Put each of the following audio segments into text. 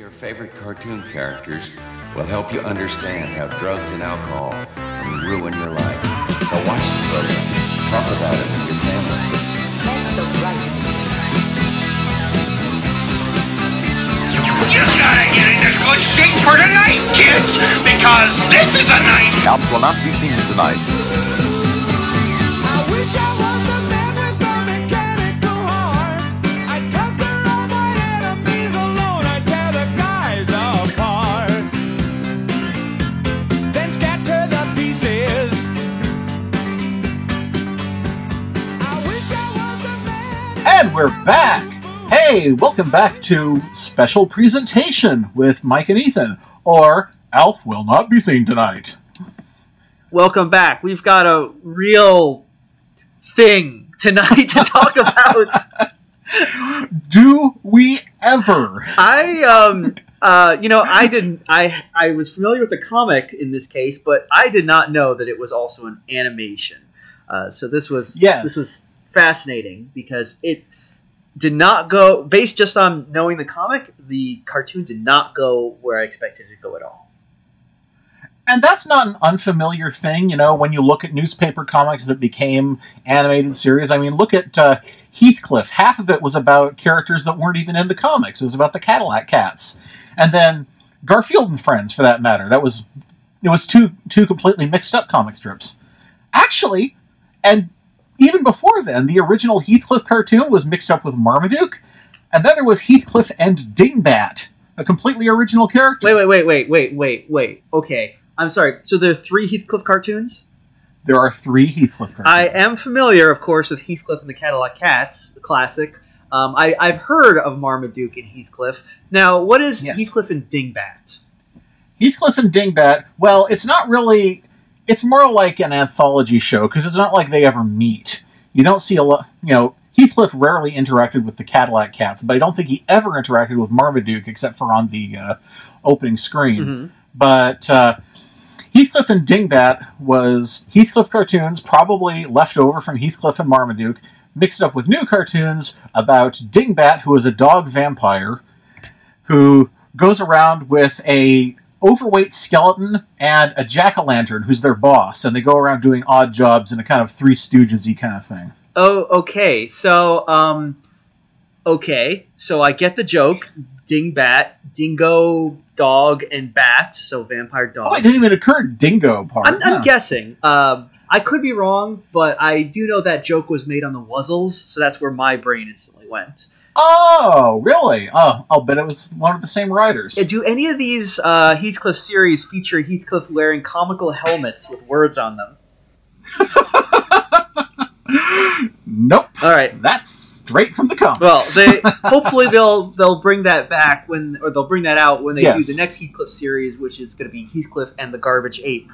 your favorite cartoon characters will help you understand how drugs and alcohol can ruin your life. So watch the program. Talk about it with your family. Make the right decision. You gotta get into good shape for tonight, kids, because this is the night. OUT will not be seen tonight. I wish I was the man with a mechanical heart. I'd conquer all my enemies alone. I'd tear the guys apart, then scatter the pieces. I wish I was the man. And we're back! Hey, welcome back to Special Presentation with Mike and Ethan, or Alf Will Not Be Seen Tonight. Welcome back. We've got a real thing tonight to talk about. Do we ever? I was familiar with the comic in this case, but I did not know that it was also an animation. So this was fascinating because it did not go, based just on knowing the comic, the cartoon did not go where I expected it to go at all. And that's not an unfamiliar thing, you know, when you look at newspaper comics that became animated series. I mean, look at Heathcliff. Half of it was about characters that weren't even in the comics. It was about the Cadillac Cats. And then Garfield and Friends, for that matter. It was two completely mixed up comic strips. Actually, and even before then, the original Heathcliff cartoon was mixed up with Marmaduke, and then there was Heathcliff and Dingbat, a completely original character. Wait. Okay, I'm sorry. So there are 3 Heathcliff cartoons? There are 3 Heathcliff cartoons. I am familiar, of course, with Heathcliff and the Cadillac Cats, the classic. I've heard of Marmaduke and Heathcliff. Now, what is Heathcliff and Dingbat? Heathcliff and Dingbat, well, it's not really... It's more like an anthology show, because it's not like they ever meet. You don't see a lot... You know, Heathcliff rarely interacted with the Cadillac Cats, but I don't think he ever interacted with Marmaduke, except for on the opening screen. Mm-hmm. But Heathcliff and Dingbat was Heathcliff cartoons, probably left over from Heathcliff and Marmaduke, mixed up with new cartoons about Dingbat, who is a dog vampire, who goes around with a overweight skeleton and a jack-o'-lantern who's their boss, and they go around doing odd jobs in a kind of Three Stooges-y kind of thing. Oh, okay. So I get the joke. Dingbat, dingo, dog, and bat. So vampire dog. Oh, it didn't even occur dingo part. I'm guessing. I could be wrong, but I do know that joke was made on the Wuzzles, so that's where my brain instantly went. Oh, really? Oh, I'll bet it was one of the same writers. Do any of these Heathcliff series feature Heathcliff wearing comical helmets with words on them? Nope. All right, that's straight from the comics. Well, hopefully they'll bring that back they'll bring that out when they do the next Heathcliff series, which is going to be Heathcliff and the Garbage Ape.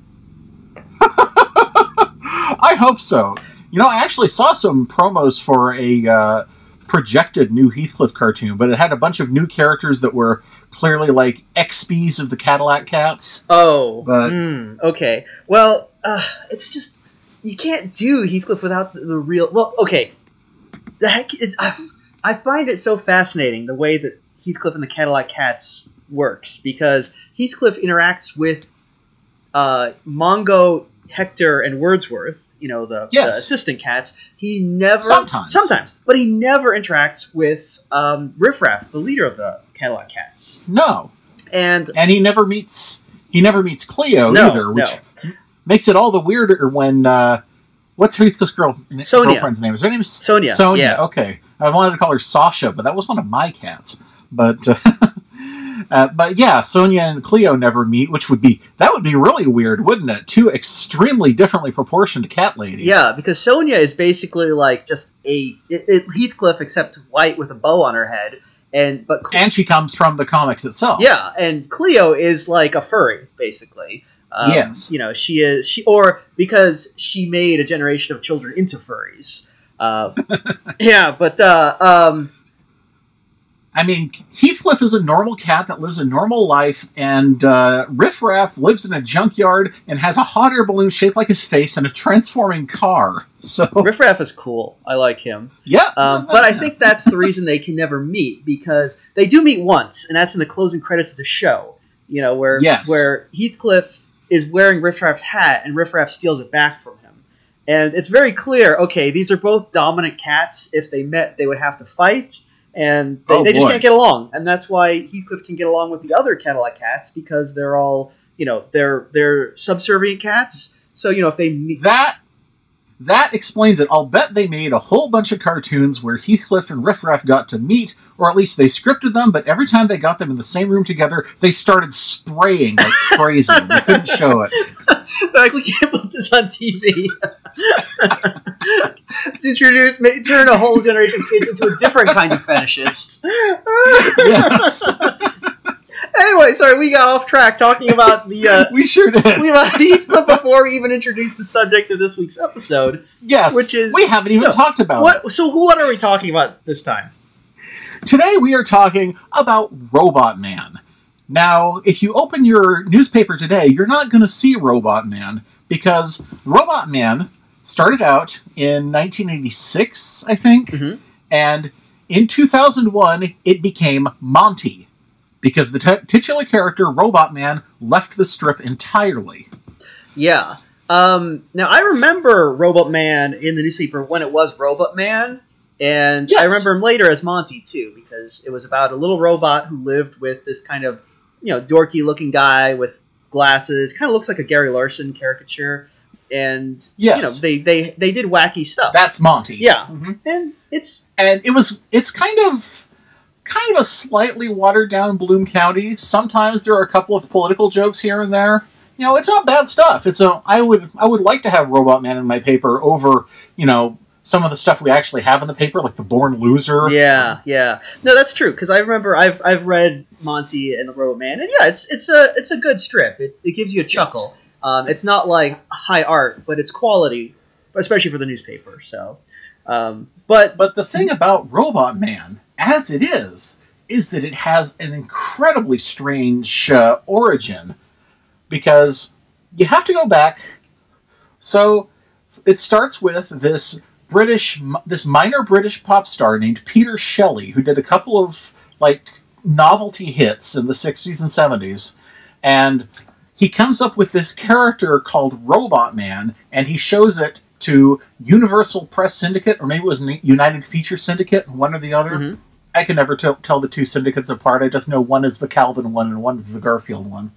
I hope so. You know, I actually saw some promos for a projected new Heathcliff cartoon, but it had a bunch of new characters that were clearly like XPs of the Cadillac Cats. Oh, but okay. Well, it's just you can't do Heathcliff without the real. Well, okay. The heck, I find it so fascinating the way that Heathcliff and the Cadillac Cats works, because Heathcliff interacts with Mongo, Hector, and Wordsworth, you know, the assistant cats. He never... Sometimes. But he never interacts with Riff Raff, the leader of the Cadillac Cats. No. And he never meets Cleo either, which makes it all the weirder when... what's Heathcliff's girlfriend's name? Is her name Sonia? Sonia, yeah. Okay. I wanted to call her Sasha, but that was one of my cats. But... but yeah, Sonia and Cleo never meet, which would be really weird, wouldn't it? 2 extremely differently proportioned cat ladies. Yeah, because Sonia is basically like just a Heathcliff except white with a bow on her head, and she comes from the comics itself. Yeah, and Cleo is like a furry, basically. Yes, you know because she made a generation of children into furries. Yeah, but. I mean, Heathcliff is a normal cat that lives a normal life, and Riff Raff lives in a junkyard and has a hot air balloon shaped like his face and a transforming car. So Riff Raff is cool. I like him. Yeah. But I think that's the reason they can never meet, because they do meet once, and that's in the closing credits of the show. You know, where Heathcliff is wearing Riff Raff's hat, and Riff Raff steals it back from him. And it's very clear, okay, these are both dominant cats. If they met, they would have to fight. And they just can't get along, and that's why Heathcliff can get along with the other Cadillac cats, because they're all, you know, they're subservient cats. So, you know, if they meet that explains it. I'll bet they made a whole bunch of cartoons where Heathcliff and Riff Raff got to meet, or at least they scripted them. But every time they got them in the same room together, they started spraying like crazy. They couldn't show it. Like, we can't put this on TV. Turn a whole generation of kids into a different kind of fetishist. Yes. Anyway, sorry, we got off track talking about the... we sure did. We about Heathcliff before we even introduced the subject of this week's episode. Yes, which is... We haven't even talked about it. So what are we talking about this time? Today we are talking about Robotman. Now, if you open your newspaper today, you're not going to see Robotman, because Robotman started out in 1986, I think, and in 2001 it became Monty, because the titular character, Robotman, left the strip entirely. Yeah. Now, I remember Robotman in the newspaper when it was Robotman, and I remember him later as Monty, too, because it was about a little robot who lived with this kind of, you know, dorky-looking guy with glasses. Kind of looks like a Gary Larson caricature. And, you know, they did wacky stuff. That's Monty. Yeah. And it's kind of a slightly watered down Bloom County. Sometimes there are a couple of political jokes here and there. You know, it's not bad stuff. I would like to have Robotman in my paper over, you know, some of the stuff we actually have in the paper, like the Born Loser. Yeah. No, that's true, because I remember I've read Monty and Robotman, and yeah, it's a good strip. It gives you a chuckle. Yes. It's not like high art, but it's quality, especially for the newspaper. So, but the thing about Robotman, as it is that it has an incredibly strange origin, because you have to go back. So it starts with this minor British pop star named Peter Shelley, who did a couple of like novelty hits in the 60s and 70s, and he comes up with this character called Robotman, and he shows it to Universal Press Syndicate, or maybe it was United Feature Syndicate, one or the other. I can never tell the two syndicates apart. I just know one is the Calvin one and one is the Garfield one.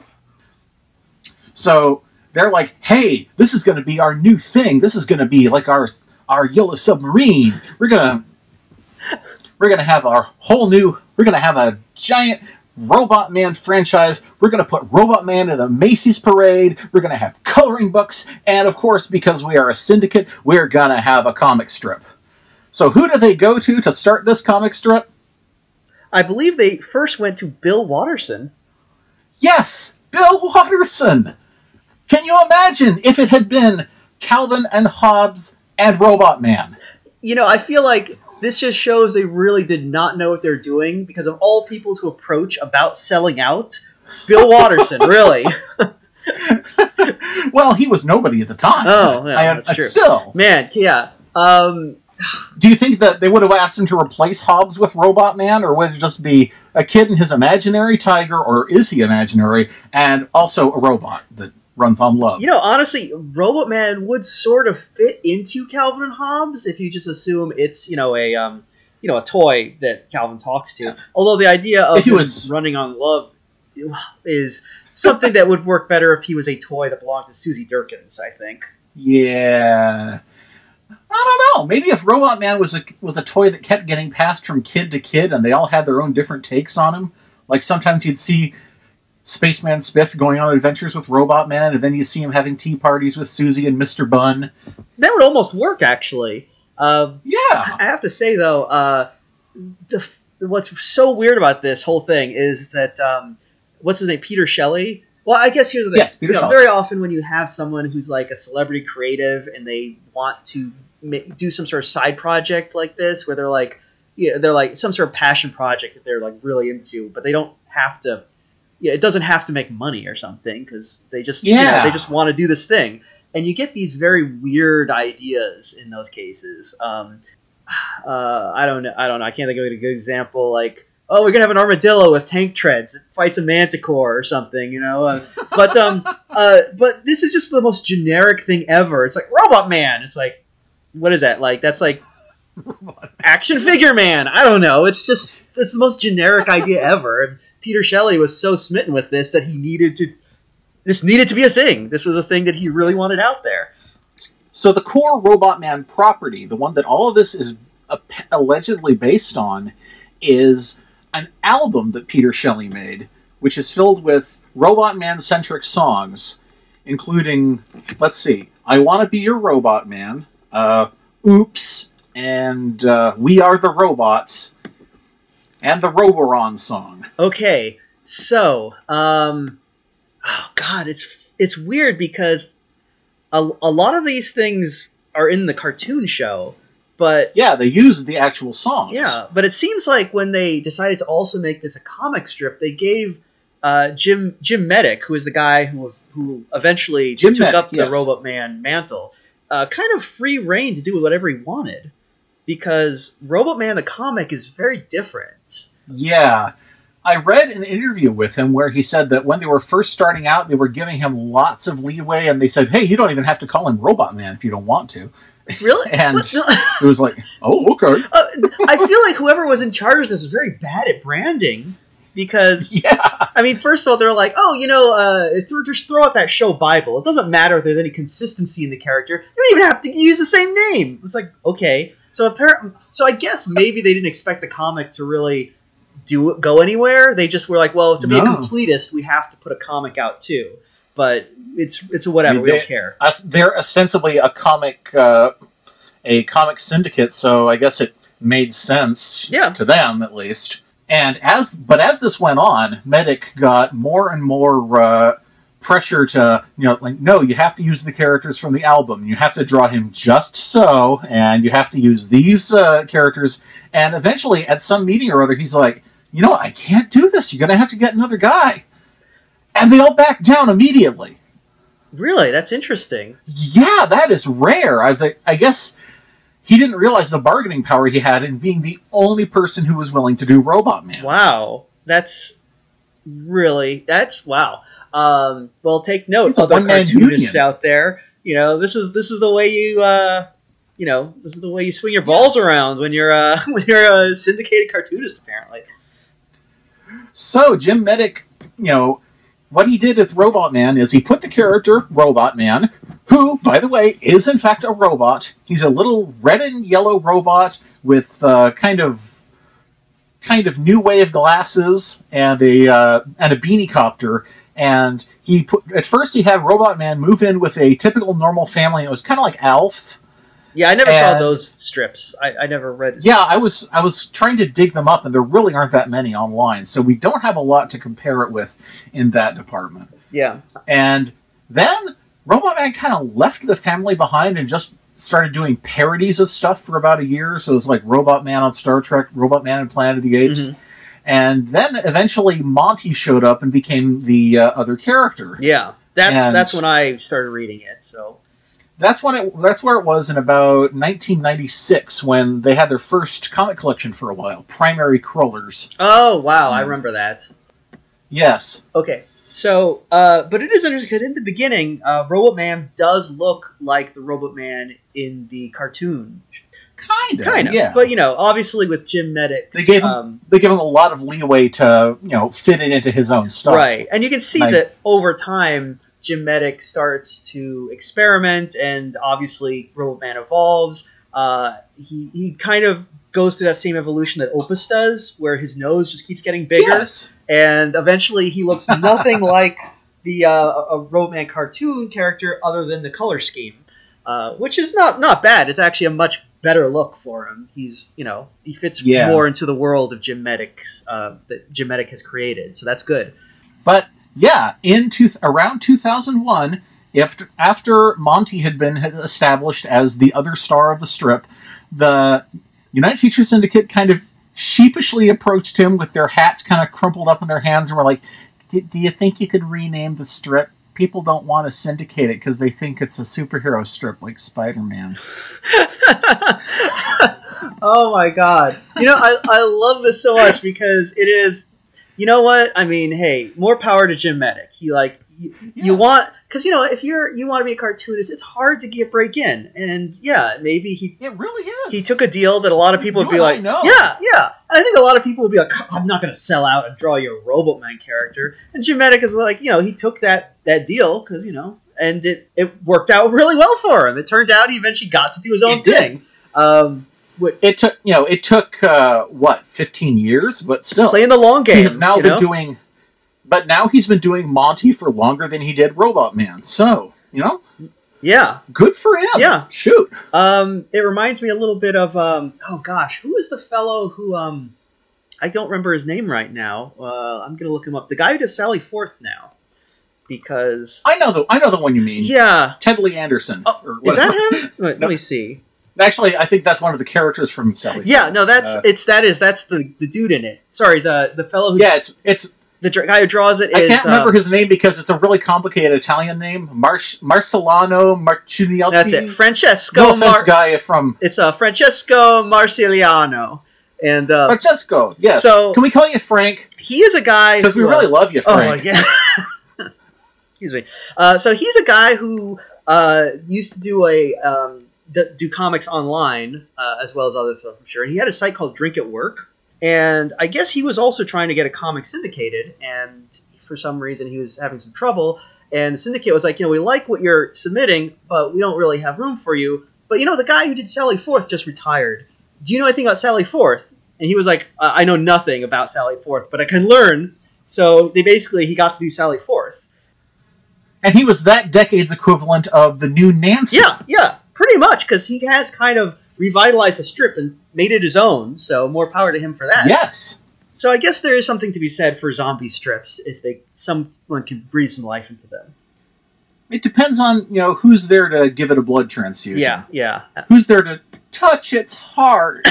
So they're like, hey, this is going to be our new thing. This is going to be like our Yellow Submarine. We're gonna have a giant Robotman franchise. We're gonna put Robotman in the Macy's parade. We're gonna have coloring books, and of course, because we are a syndicate, we're gonna have a comic strip. So who do they go to start this comic strip? I believe they first went to Bill Watterson. Yes, Bill Watterson. Can you imagine if it had been Calvin and Hobbes and Robotman? You know, I feel like this just shows they really did not know what they're doing, because of all people to approach about selling out, Bill Watterson, really. Well, he was nobody at the time. Oh, yeah, that's true. Still. Man, yeah. Do you think that they would have asked him to replace Hobbes with Robotman, or would it just be a kid and his imaginary tiger, or is he imaginary, and also a robot that runs on love? You know, honestly, Robotman would sort of fit into Calvin and Hobbes if you just assume it's, you know, a toy that Calvin talks to. Yeah. Although the idea of him running on love is something that would work better if he was a toy that belonged to Susie Durkins, I think. Yeah. I don't know. Maybe if Robotman was a toy that kept getting passed from kid to kid, and they all had their own different takes on him. Like sometimes you'd see Spaceman Spiff going on adventures with Robotman, and then you see him having tea parties with Susie and Mr. Bunn. That would almost work, actually. Yeah. I have to say, though, what's so weird about this whole thing is that, what's his name, Peter Shelley? Well, I guess here's the thing. Yes, Peter Shelley. Very often when you have someone who's like a celebrity creative and they want to do some sort of side project like this, where they're like, they're like some sort of passion project that they're like really into, but they don't have to. Yeah, it doesn't have to make money or something because they just they just want to do this thing, and you get these very weird ideas in those cases. I don't know. I can't think of a good example. Like, oh, we're gonna have an armadillo with tank treads. It fights a manticore or something, But this is just the most generic thing ever. It's like Robotman. It's like, what is that? Like, that's like action figure man. I don't know. It's the most generic idea ever. And Peter Shelley was so smitten with this that this needed to be a thing. This was a thing that he really wanted out there. So the core Robotman property, the one that all of this is allegedly based on, is an album that Peter Shelley made, which is filled with Robotman-centric songs, including, let's see, I Want to Be Your Robotman, Oops, and We Are the Robots, and the Roberon song. Okay, so, oh god, it's weird because a lot of these things are in the cartoon show, but... Yeah, they use the actual songs. Yeah, but it seems like when they decided to also make this a comic strip, they gave Jim Medic, who is the guy who eventually took up the Robotman mantle, kind of free reign to do whatever he wanted. Because Robotman the comic is very different. Yeah. I read an interview with him where he said that when they were first starting out, they were giving him lots of leeway, and they said, hey, you don't even have to call him Robotman if you don't want to. Really? And it was like, oh, okay. I feel like whoever was in charge of this was very bad at branding. Because, I mean, first of all, they're like, oh, just throw out that show Bible. It doesn't matter if there's any consistency in the character. You don't even have to use the same name. It's like, okay. So I guess maybe they didn't expect the comic to really go anywhere. They just were like, well, to be a completist, we have to put a comic out too. But it's whatever. We don't care. They're ostensibly a comic syndicate, so I guess it made sense to them at least. And as this went on, Medic got more and more pressure to, no, you have to use the characters from the album. You have to draw him just so, and you have to use these characters. And eventually, at some meeting or other, he's like, I can't do this. You're going to have to get another guy. And they all backed down immediately. Really? That's interesting. Yeah, that is rare. I was like, I guess he didn't realize the bargaining power he had in being the only person who was willing to do Robotman. Wow. Wow. Well, take note, other cartoonists out there. This is the way this is the way you swing your balls around when you're a syndicated cartoonist, apparently. So Jim Medic, what he did with Robotman is he put the character Robotman, who, by the way, is in fact a robot. He's a little red and yellow robot with kind of new wave glasses and a beanie copter. And at first he had Robotman move in with a typical normal family. It was kind of like Alf. Yeah, I never saw those strips. I never read. Yeah, I was trying to dig them up, and there really aren't that many online, so we don't have a lot to compare it with in that department. Yeah. And then Robotman kind of left the family behind and just started doing parodies of stuff for about a year. So it was like Robotman on Star Trek, Robotman in Planet of the Apes. Mm-hmm. And then eventually Monty showed up and became the other character. Yeah, that's when I started reading it. So that's where it was in about 1996 when they had their first comic collection for a while, Primary Crawlers. Oh wow, I remember that. Yes. Okay. So, but it is interesting because in the beginning, Robotman does look like the Robotman in the cartoon. Kind of, yeah. But obviously with Jim Medic, they gave him a lot of leeway to fit it into his own style, right? And you can see that over time, Jim Medic starts to experiment, and obviously Robotman evolves. He kind of goes through that same evolution that Opus does, where his nose just keeps getting bigger, yes. And eventually he looks nothing like a Robotman cartoon character, other than the color scheme, which is not bad. It's actually a much better look for him. He's he fits more into the world of Jim Medic's that Jim Medic has created, so that's good. But yeah, around 2001, after Monty had been established as the other star of the strip, the United Feature Syndicate kind of sheepishly approached him with their hats kind of crumpled up in their hands and were like, do you think you could rename the strip? People don't want to syndicate it because they think it's a superhero strip like Spider-Man. Oh my god. You know, I love this so much because it is, you know what? I mean, hey, more power to Jim Medic. He like, you want, because, you know, if you want to be a cartoonist, it's hard to get break in. And yeah, maybe it really is. He took a deal that a lot of people would be like, yeah. And I think a lot of people would be like, I'm not going to sell out and draw you a Robotman character. And Jim Medic is like, you know, he took that deal because, you know, and it worked out really well for him. It turned out he eventually got to do his own thing. It took 15 years, but still playing the long game. He has now been doing, but now he's been doing Monty for longer than he did Robotman. So, you know, yeah, good for him. Yeah, shoot. It reminds me a little bit of oh gosh, who is the fellow who I don't remember his name right now. I'm gonna look him up. The guy who does Sally Forth now, because I know the one you mean. Yeah, Ted Lee Anderson. Oh, is that him? Wait, let me see. Actually, I think that's one of the characters from Sally. Yeah, no, that's the dude in it. Sorry, the fellow who it's the guy who draws it. I can't remember his name because it's a really complicated Italian name. Marcellano Marcigliati. That's it. Francesco. No offense, guy from. It's Francesco Marcigliano. And Francesco, yes. So can we call you Frank? He is a guy because we really love you, Frank. Oh yeah. Excuse me. So he's a guy who used to do do comics online as well as other stuff, I'm sure. And he had a site called Drink at Work, and I guess he was also trying to get a comic syndicated, and for some reason he was having some trouble. And the syndicate was like, you know, we like what you're submitting, but we don't really have room for you. But you know, the guy who did Sally Forth just retired. Do you know anything about Sally Forth? And he was like, I know nothing about Sally Forth, but I can learn. So he got to do Sally Forth. And he was that decade's equivalent of the new Nancy. Yeah, pretty much, because he has kind of revitalized the strip and made it his own, so more power to him for that. Yes. So I guess there is something to be said for zombie strips if someone can breathe some life into them. It depends on, you know, who's there to give it a blood transfusion. Yeah. Who's there to touch its heart.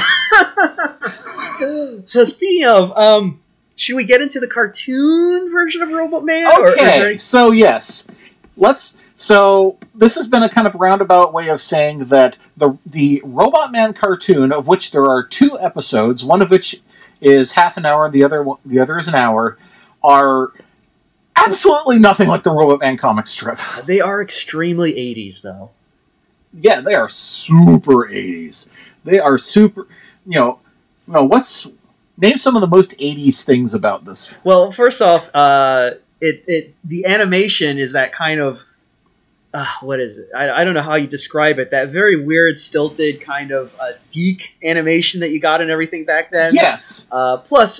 So speaking of, should we get into the cartoon version of Robotman? Okay, so yes. So this has been a kind of roundabout way of saying that the Robotman cartoon, of which there are 2 episodes, one of which is half an hour, the other is an hour, are absolutely nothing like the Robotman comic strip. They are extremely 80s, though. Yeah, they are super 80s. They are super, name some of the most 80s things about this. Well, first off, the animation is that kind of, what is it? I don't know how you describe it. That very weird, stilted kind of Deke animation that you got and everything back then. Yes. Plus,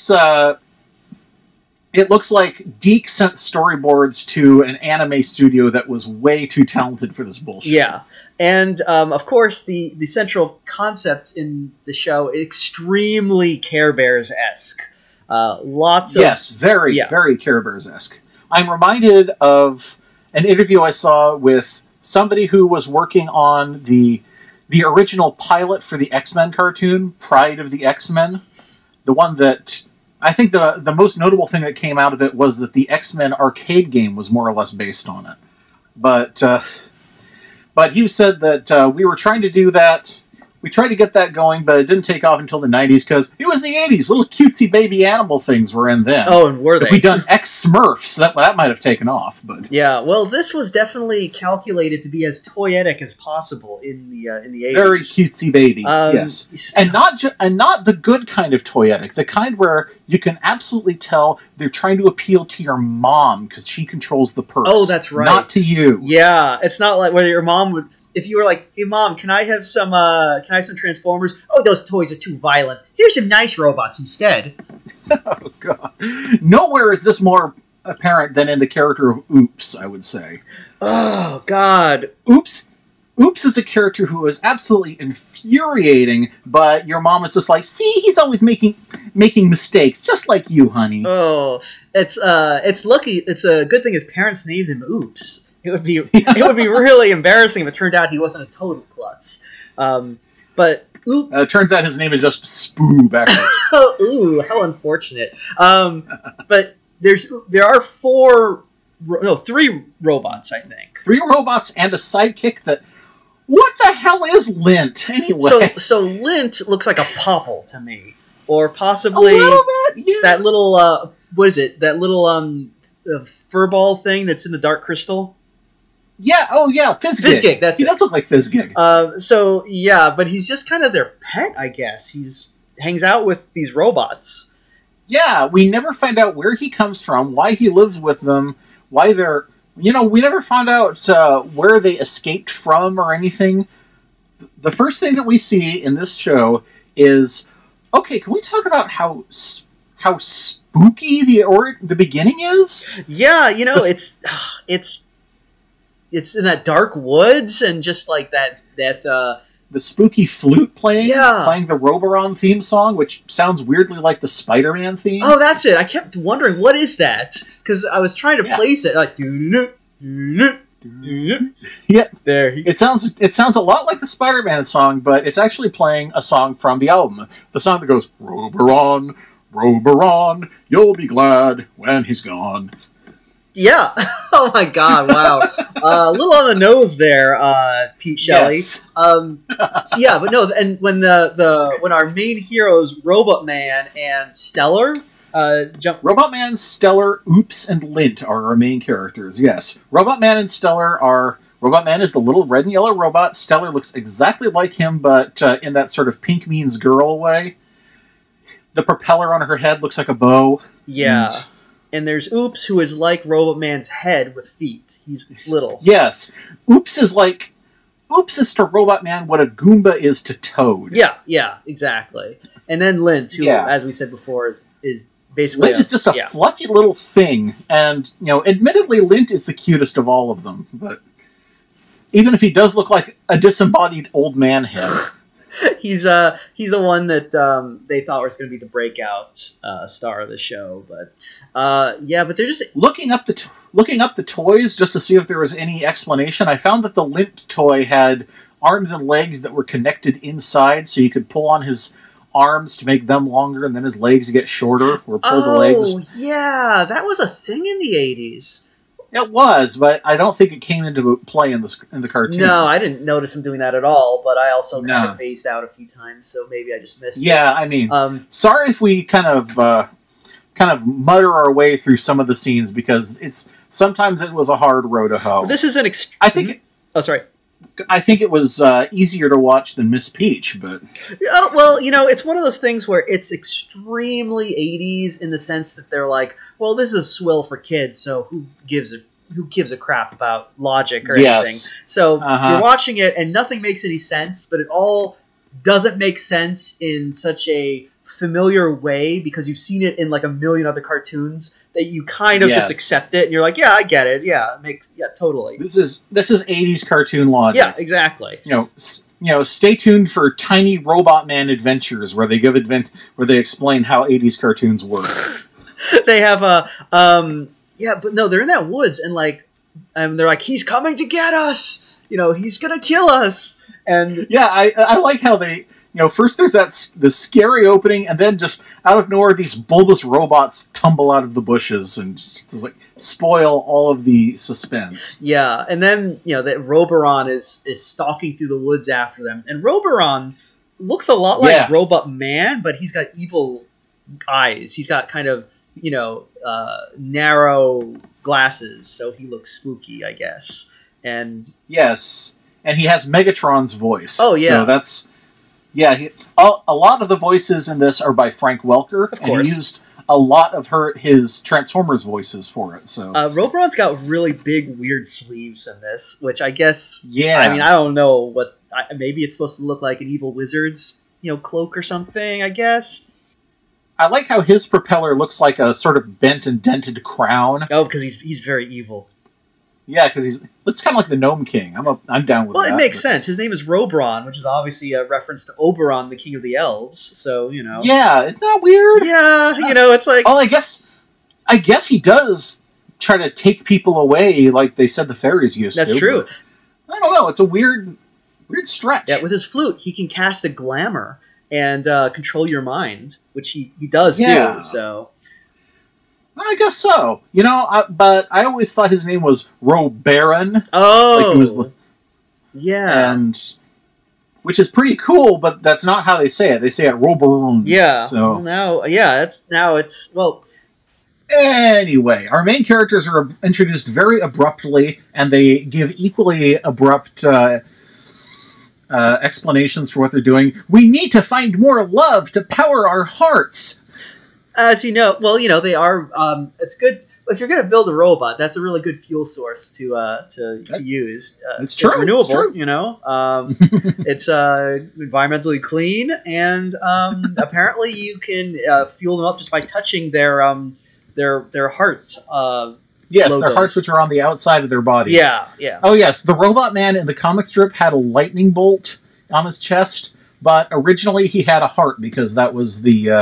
it looks like Deke sent storyboards to an anime studio that was way too talented for this bullshit. Yeah. And, of course, the central concept in the show, extremely Care Bears-esque. Yes, very Care Bears-esque. I'm reminded of an interview I saw with somebody who was working on the original pilot for the X-Men cartoon, Pride of the X-Men. The one that... I think the most notable thing that came out of it was that the X-Men arcade game was more or less based on it. But he said that we were trying to do that. We tried to get that going, but it didn't take off until the 90s because it was the 80s. Little cutesy baby animal things were in then. Oh, and were they? If we'd done X-Smurfs, that might have taken off. But yeah, well, this was definitely calculated to be as toyetic as possible in the 80s. Very cutesy baby, yes. And not the good kind of toyetic. The kind where you can absolutely tell they're trying to appeal to your mom because she controls the purse. Oh, that's right. Not to you. Yeah, it's not like where your mom would... If you were like, hey, Mom, can I have some Transformers? Oh, those toys are too violent. Here's some nice robots instead. Oh, God. Nowhere is this more apparent than in the character of Oops, I would say. Oh, God. Oops is a character who is absolutely infuriating, but your mom is just like, see, he's always making mistakes, just like you, honey. Oh, it's lucky. It's a good thing his parents named him Oops. It would be really embarrassing if it turned out he wasn't a total klutz. But Turns out his name is just Spoo backwards. Ooh, how unfortunate. But there are three robots, I think. 3 robots and a sidekick that... What the hell is Lint, anyway? So Lint looks like a popple to me. Or possibly a little bit, yeah. that little, what is it? That little furball thing that's in the Dark Crystal? Yeah, Fizzgig. That's he does look like Fizzgig. But he's just kind of their pet, I guess. He's hangs out with these robots. Yeah, we never find out where he comes from, why he lives with them, why they're... we never found out where they escaped from or anything. The first thing that we see in this show is... Okay, can we talk about how spooky the beginning is? Yeah, it's in that dark woods and just like that the spooky flute playing the Roberon theme song, which sounds weirdly like the Spider-Man theme. Oh, that's it. I kept wondering, what is that? Because I was trying to place it like yeah, there. It sounds a lot like the Spider-Man song, but it's actually playing a song from the album. The song that goes, Roberon, Roberon, you'll be glad when he's gone. Yeah. Oh my God! Wow. A little on the nose there, Pete Shelley. Yes. But no. And when our main heroes, Robotman and Stellar, Robotman, Stellar, Oops, and Lint are our main characters. Yes, Robotman and Stellar are. Robotman is the little red and yellow robot. Stellar looks exactly like him, but in that sort of pink means girl way. The propeller on her head looks like a bow. Yeah. And there's Oops, who is like Robotman's head with feet. He's little. Yes. Oops is to Robotman what a Goomba is to Toad. Yeah, exactly. And then Lint, who, as we said before, is basically... Lint is just a fluffy little thing. And, admittedly, Lint is the cutest of all of them. But even if he does look like a disembodied old man head... He's the one that they thought was going to be the breakout star of the show, but but they're just looking up the toys just to see if there was any explanation. I found that the Lint toy had arms and legs that were connected inside, so you could pull on his arms to make them longer, and then his legs get shorter, or pull the legs. Oh yeah, that was a thing in the 80s. It was, but I don't think it came into play in the cartoon. No, I didn't notice him doing that at all, but I also kind of phased out a few times, so maybe I just missed it. Yeah, I mean, sorry if we kind of mutter our way through some of the scenes, because sometimes it was a hard row to hoe. This is an I think it was easier to watch than Miss Peach, but... Oh, well, it's one of those things where it's extremely 80s in the sense that they're like, well, this is swill for kids, so who gives a crap about logic or anything? So you're watching it, and nothing makes any sense, but it all doesn't make sense in such a familiar way because you've seen it in like a million other cartoons that you kind of just accept it and you're like, yeah, I get it. Yeah, totally. This is 80s cartoon logic. Yeah, exactly. Stay tuned for Tiny Robotman Adventures where they explain how 80s cartoons work. They have but no, they're in that woods and they're like, he's coming to get us. He's gonna kill us. And yeah, I like how they. First there's the scary opening, and then just out of nowhere, these bulbous robots tumble out of the bushes and just, spoil all of the suspense. Yeah, and then that Roberon is stalking through the woods after them, and Roberon looks a lot like Robotman, but he's got evil eyes. He's got kind of narrow glasses, so he looks spooky, I guess. And yes, and he has Megatron's voice. Oh yeah, so that's. Yeah, a lot of the voices in this are by Frank Welker, and he used a lot of his Transformers voices for it. So Roberon's got really big, weird sleeves in this, which I guess. Yeah. I mean, I don't know what. Maybe it's supposed to look like an evil wizard's, cloak or something. I guess. I like how his propeller looks like a sort of bent and dented crown. Oh, because he's very evil. Yeah, because he looks kind of like the Gnome King. I'm down with that. Well, it makes sense. His name is Roberon, which is obviously a reference to Oberon, the King of the Elves. So Yeah, isn't that weird? Yeah, it's like. Well, I guess he does try to take people away, like they said the fairies used to. That's true. I don't know. It's a weird Weird stretch. Yeah, with his flute, he can cast a glamour and control your mind, which he does Yeah. do. So I guess so. But I always thought his name was Roberon. Oh, Like he was yeah. And which is pretty cool, but that's not how they say it. They say it Roberon. Yeah. So Well, now it's well. Anyway, our main characters are introduced very abruptly, and they give equally abrupt explanations for what they're doing. We need to find more love to power our hearts. As you know, they are. It's good if you're going to build a robot. That's a really good fuel source to use. It's true. It's renewable. It's true. It's environmentally clean, and apparently you can fuel them up just by touching their heart. Yes, logos. their hearts, which are on the outside of their bodies. Yeah, yeah. Oh, yes, the Robotman in the comic strip had a lightning bolt on his chest, but originally he had a heart because that was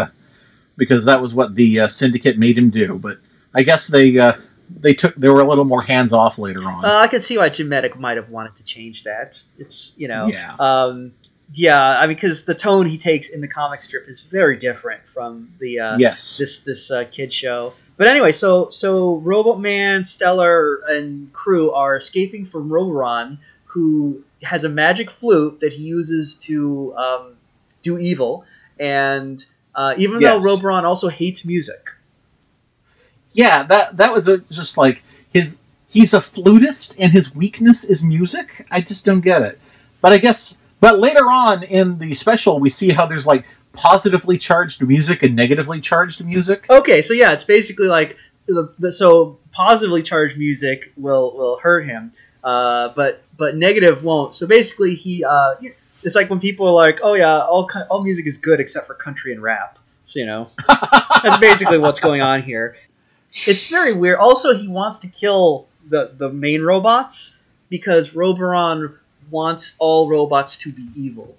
what the Syndicate made him do. But I guess they were a little more hands off later on. I can see why Genetic might have wanted to change that. It's Yeah. Yeah, I mean, because the tone he takes in the comic strip is very different from the this kid show. But anyway, so Robotman, Stellar, and crew are escaping from Roberon, who has a magic flute that he uses to do evil. And even though Roberon also hates music. Yeah, that was just like he's a flutist and his weakness is music. I just don't get it. But later on in the special, we see how there's like positively charged music and negatively charged music. Okay, so yeah, it's basically like so positively charged music will hurt him, but negative won't. So basically, it's like when people are like, "Oh yeah, all music is good except for country and rap." So that's basically what's going on here. It's very weird. Also, he wants to kill the main robots because Roberon wants all robots to be evil.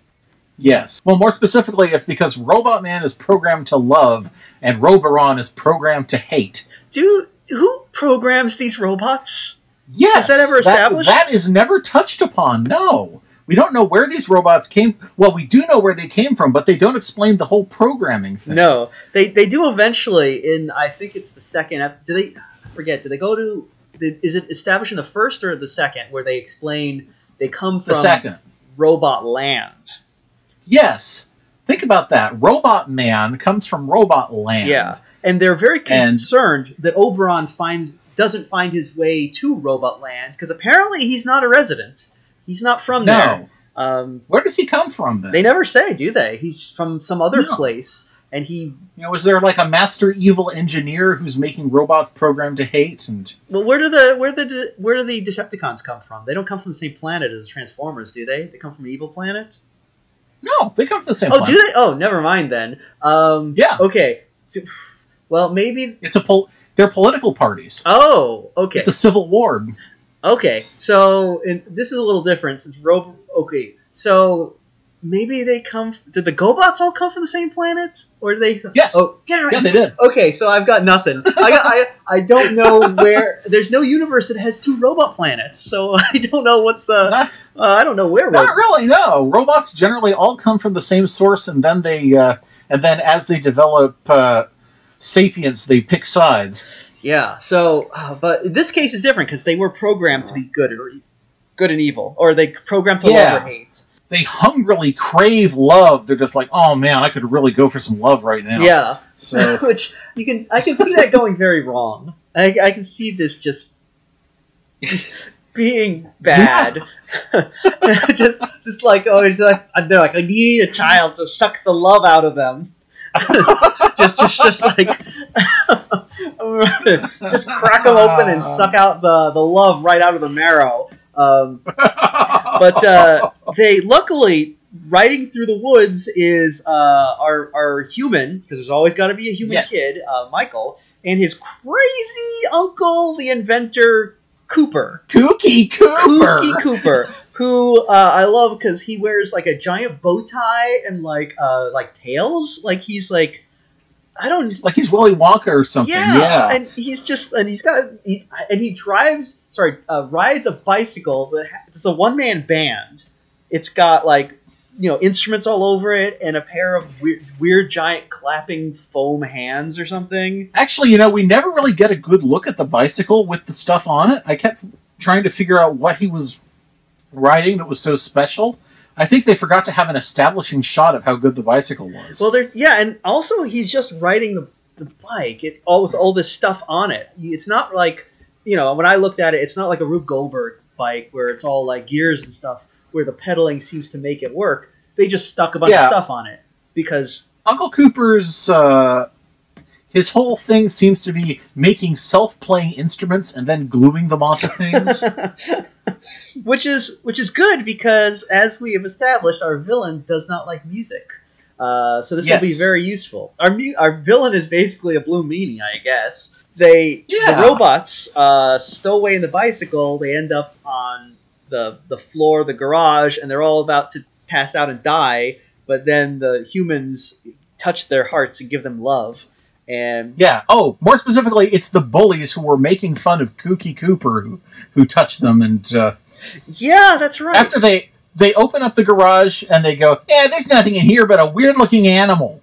Yes. Well, more specifically, it's because Robotman is programmed to love, and Roberon is programmed to hate. Who programs these robots? Yes. Is that ever established? That is never touched upon, no. We don't know where these robots came... Well, we do know where they came from, but they don't explain the whole programming thing. No. They do eventually in, I think it's the second... Do they go to... Is it established in the first or the second where they explain they come from... The second. Robot Land? Yes. Think about that. Robotman comes from Robot Land. Yeah. And they're very concerned that Oberon doesn't find his way to Robot Land because apparently he's not a resident. He's not from there. Where does he come from, then? They never say, do they? He's from some other place, and he... is there like a master evil engineer who's making robots programmed to hate? And well, where do the Decepticons come from? They don't come from the same planet as the Transformers, do they? They come from an evil planet? No, they come from the same planet. Do they? Oh, never mind then. Yeah. Okay. So, well, maybe... They're political parties. Oh, okay. It's a civil war. Okay, so this is a little different since Okay, so maybe they come... Did the GoBots all come from the same planet? Or did they... Yes. Oh, damn it. Yeah, they did. Okay, so I've got nothing. I don't know where... There's no universe that has 2 robot planets, so I don't know what's the... I don't know where... Not really, no. Robots generally all come from the same source, and then as they develop sapience, they pick sides. Yeah, so... but in this case is different, because they were programmed to be good and evil. Or they programmed to love or hate. They hungrily crave love. They're just like, oh man, I could really go for some love right now. Yeah. So which I can see that going very wrong. I can see this just being bad. Yeah. just like they're like, I need a child to suck the love out of them. just like just crack them open and suck out the love right out of the marrow. But they luckily riding through the woods is our human, because there's always got to be a human kid, Michael, and his crazy uncle, the inventor Cooper. Kooky Cooper, who I love because he wears like a giant bow tie and like tails, like he's like. I don't like he's Willy Wonka or something. Yeah. And he rides a bicycle. It's a one-man band, It's got like, instruments all over it and a pair of weird giant clapping foam hands or something. Actually, we never really get a good look at the bicycle with the stuff on it. I kept trying to figure out what he was riding that was so special. I think they forgot to have an establishing shot of how good the bicycle was. Well, and also he's just riding the bike with all this stuff on it. It's not like, when I looked at it, it's not like a Rube Goldberg bike where it's all like gears and stuff, where the pedaling seems to make it work. They just stuck a bunch of stuff on it because Uncle Cooper's his whole thing seems to be making self-playing instruments and then gluing them onto things. which is good because, as we have established, our villain does not like music. So this will be very useful. Our villain is basically a Blue Meanie, I guess. The robots stow away in the bicycle. They end up on the floor of the garage, and they're all about to pass out and die, but then the humans touch their hearts and give them love. And more specifically, it's the bullies who were making fun of Kooky Cooper who touched them. And that's right. After they open up the garage and they go, there's nothing in here but a weird looking animal.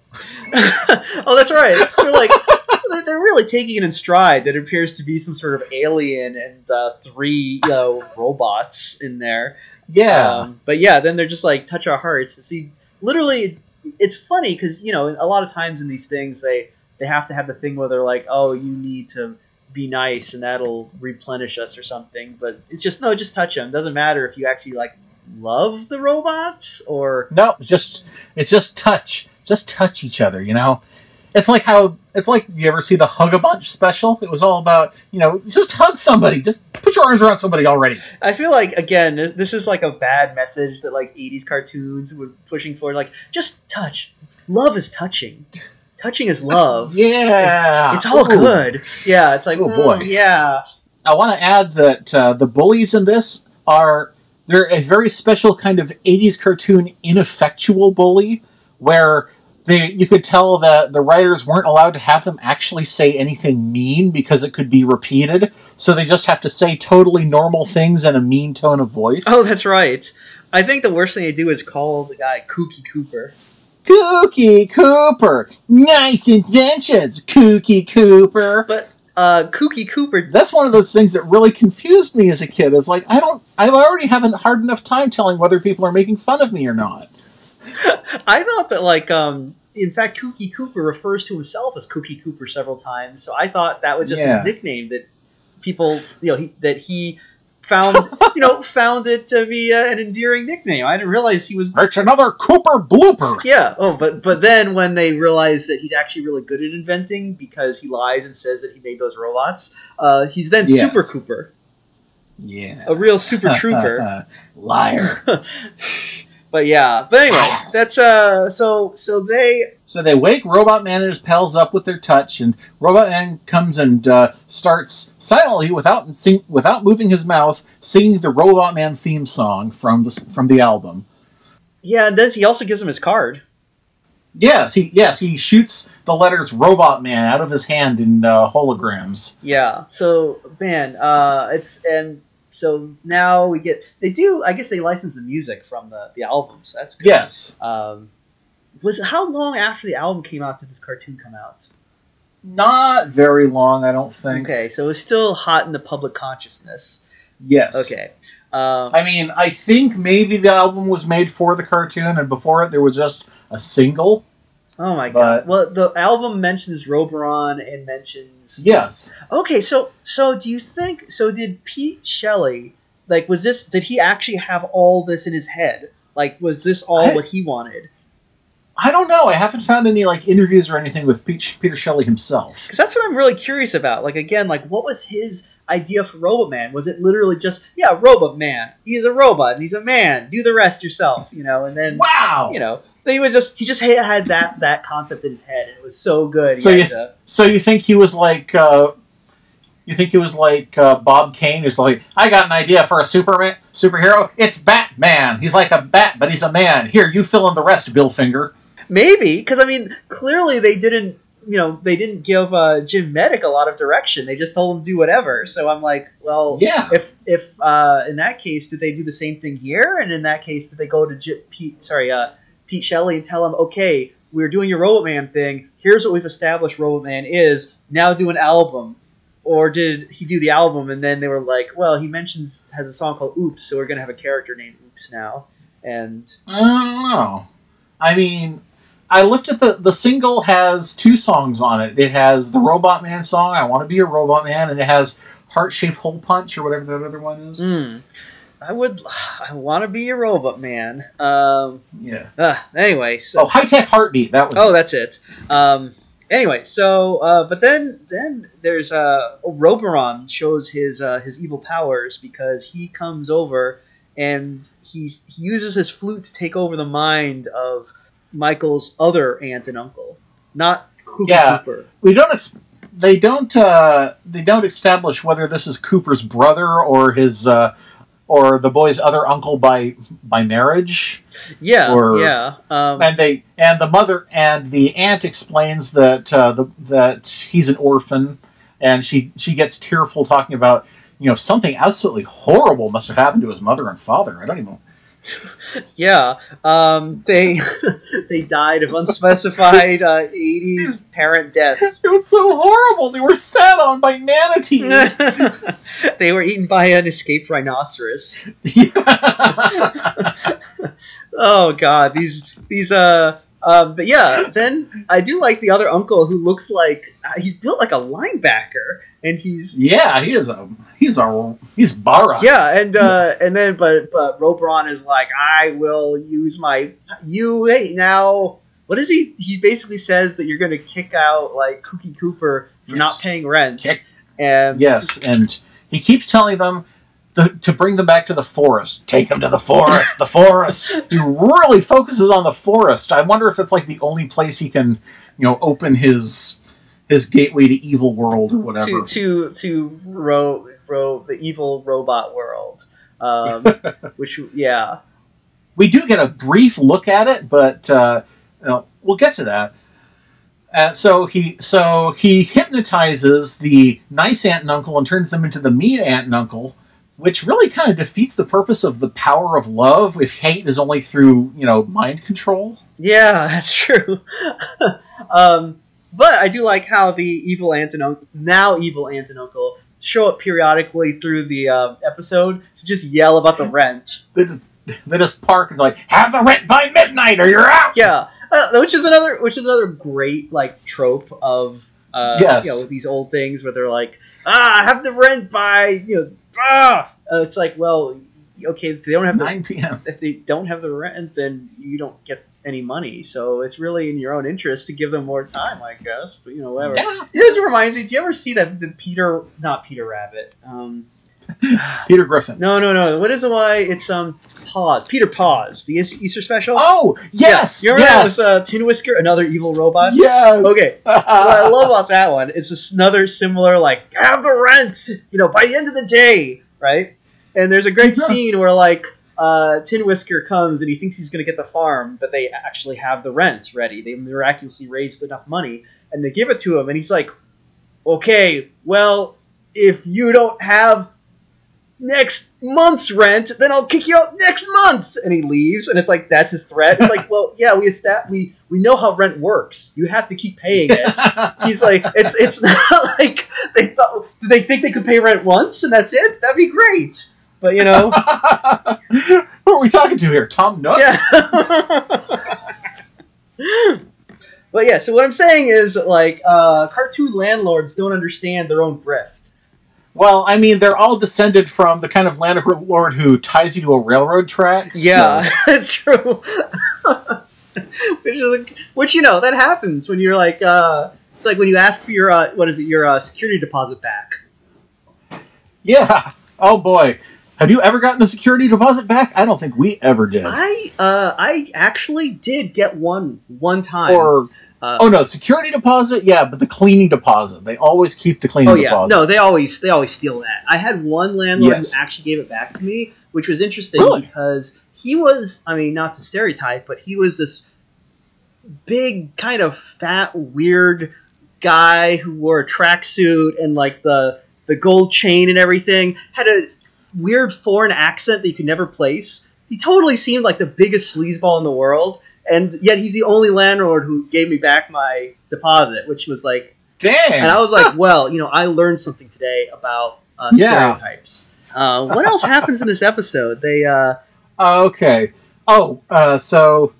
Oh, that's right. They're really taking it in stride that it appears to be some sort of alien and 3 robots in there. Yeah. Then they're just like, touch our hearts. And so literally, it's funny because, a lot of times in these things, they have to have the thing where they're like, oh, you need to be nice and that'll replenish us or something. But it's just, no, just touch them. Doesn't matter if you actually like love the robots or... No, it's just touch. Just touch each other, It's like you ever see the Hug a Bunch special? It was all about, just hug somebody. Just put your arms around somebody already. I feel like, again, this is like a bad message that like 80s cartoons were pushing for. Like, just touch. Love is touching. Touching is love. Yeah. It's all good. Yeah, it's like, boy. Yeah. I want to add that the bullies in this they're a very special kind of 80s cartoon ineffectual bully where... You could tell that the writers weren't allowed to have them actually say anything mean because it could be repeated, so they just have to say totally normal things in a mean tone of voice. Oh, that's right. I think the worst thing they do is call the guy Kooky Cooper. Kooky Cooper! Nice inventions, Kooky Cooper! But Kooky Cooper... That's one of those things that really confused me as a kid. It's like, I already haven't hard enough time telling whether people are making fun of me or not. I thought that, like, in fact, Kooky Cooper refers to himself as Kooky Cooper several times, so I thought that was just his nickname that people, that he found, found it to be an endearing nickname. I didn't realize he was... It's another Cooper blooper! Yeah, but then when they realize that he's actually really good at inventing because he lies and says that he made those robots, he's then Super Cooper. Yeah. A real super trooper. Liar. But anyway, that's so they wake Robotman and his pals up with their touch, and Robotman comes and starts silently, without moving his mouth, singing the Robotman theme song from the album. Yeah, and then he also gives him his card. Yes, he shoots the letters Robotman out of his hand in holograms. Yeah, so man, So now I guess they license the music from the album, so that's good. Yes. How long after the album came out did this cartoon come out? Not very long, I don't think. Okay, so it's still hot in the public consciousness. Yes. Okay. I think maybe the album was made for the cartoon, and before it there was just a single. Oh my god. Well, the album mentions Roberon and mentions... Yes. Okay, so do you think... So did Pete Shelley... Like, did he actually have all this in his head? Like, was this all what he wanted? I don't know. I haven't found any, interviews or anything with Peter Shelley himself. Because that's what I'm really curious about. Like, again, what was his idea for Robotman? Was it literally just, Robotman. He's a robot, and he's a man. Do the rest yourself, and then... Wow! He just had that concept in his head, and it was so good. So you think he was like Bob Kane, who's like, I got an idea for a superhero. It's Batman. He's like a bat, but he's a man. Here, you fill in the rest, Bill Finger. Maybe, because clearly they didn't they didn't give Jim Medic a lot of direction. They just told him to do whatever. So I'm like, well, if in that case, did they do the same thing here? And in that case, did they go to Pete Shelley and tell him, okay, we're doing your Robotman thing. Here's what we've established Robotman is. Now do an album. Or did he do the album and then they were like, well, he has a song called Oops, so we're going to have a character named Oops now. And I don't know. I mean, I looked at the single has 2 songs on it. It has the Robotman song, I Want to Be a Robotman, and it has Heart-Shaped Hole Punch, or whatever that other one is. I Want to Be a Robotman. Anyway. So, High Tech Heartbeat. That was that's it. Anyway, so but then there's Roberon shows his evil powers because he comes over and he uses his flute to take over the mind of Michael's other aunt and uncle, not Cooper. They don't establish whether this is Cooper's brother or his or the boy's other uncle by marriage. And the mother and the aunt explains that that he's an orphan, and she gets tearful talking about something absolutely horrible must have happened to his mother and father. I don't even. They died of unspecified 80s parent death. It was so horrible. They were sat on by manatees. They were eaten by an escaped rhinoceros. Oh God, but yeah, then I do like the other uncle who looks like he's built like a linebacker, and he's Bara. Yeah, and then but Roberon is like, I will use now. What is he? He basically says that you're going to kick out like Cookie Cooper for not paying rent. And he keeps telling them to bring them back to the forest. Take them to the forest. The forest. He really focuses on the forest. I wonder if it's like the only place he can, open his gateway to evil world or whatever. To the evil robot world. Which we do get a brief look at it, but we'll get to that. So he hypnotizes the nice aunt and uncle and turns them into the mean aunt and uncle, which really kind of defeats the purpose of the power of love if hate is only through, mind control. Yeah, that's true. But I do like how the evil aunt and uncle, show up periodically through the episode to just yell about the rent. They just park and like, have the rent by midnight or you're out. Yeah, which is another great like trope of these old things where they're like, have the rent by it's like, well, okay, if they don't have 9 p.m. If they don't have the rent, then you don't get any money. So it's really in your own interest to give them more time, I guess. But whatever. Yeah. This reminds me. Do you ever see the not Peter Rabbit? Peter Griffin. No. What is the why? It's Paws. Peter Paws, the Easter special. Oh yes, you remember that was Tin Whisker, another evil robot. Yes. Okay. What I love about that one, it's another similar like have the rent, by the end of the day, right? And there's a great scene where like Tin Whisker comes and he thinks he's going to get the farm, but they actually have the rent ready. They miraculously raised enough money and they give it to him, and he's like, okay, well, if you don't have next month's rent, then I'll kick you out next month. And he leaves, and it's like, that's his threat. It's like, well, yeah, we know how rent works. You have to keep paying it. He's like, it's not like they thought. Do they think they could pay rent once and that's it? That'd be great. But who are we talking to here? Tom Nook? Yeah. But yeah, so what I'm saying is like cartoon landlords don't understand their own grift. Well, I mean, they're all descended from the kind of landlord who ties you to a railroad track. Yeah, so. That's true. Which that happens when you're like, it's like when you ask for your your security deposit back. Yeah. Oh boy, have you ever gotten a security deposit back? I don't think we ever did. I actually did get one time. Or. No, security deposit, yeah, but the cleaning deposit. They always keep the cleaning deposit. No, they always steal that. I had one landlord who actually gave it back to me, which was interesting because he was, not to stereotype, but he was this big, kind of fat, weird guy who wore a tracksuit and like the gold chain and everything had a weird foreign accent that you could never place. He totally seemed like the biggest sleazeball in the world, and yet he's the only landlord who gave me back my deposit, which was like, dang. And I was like, well, I learned something today about stereotypes. What else happens in this episode? They okay. So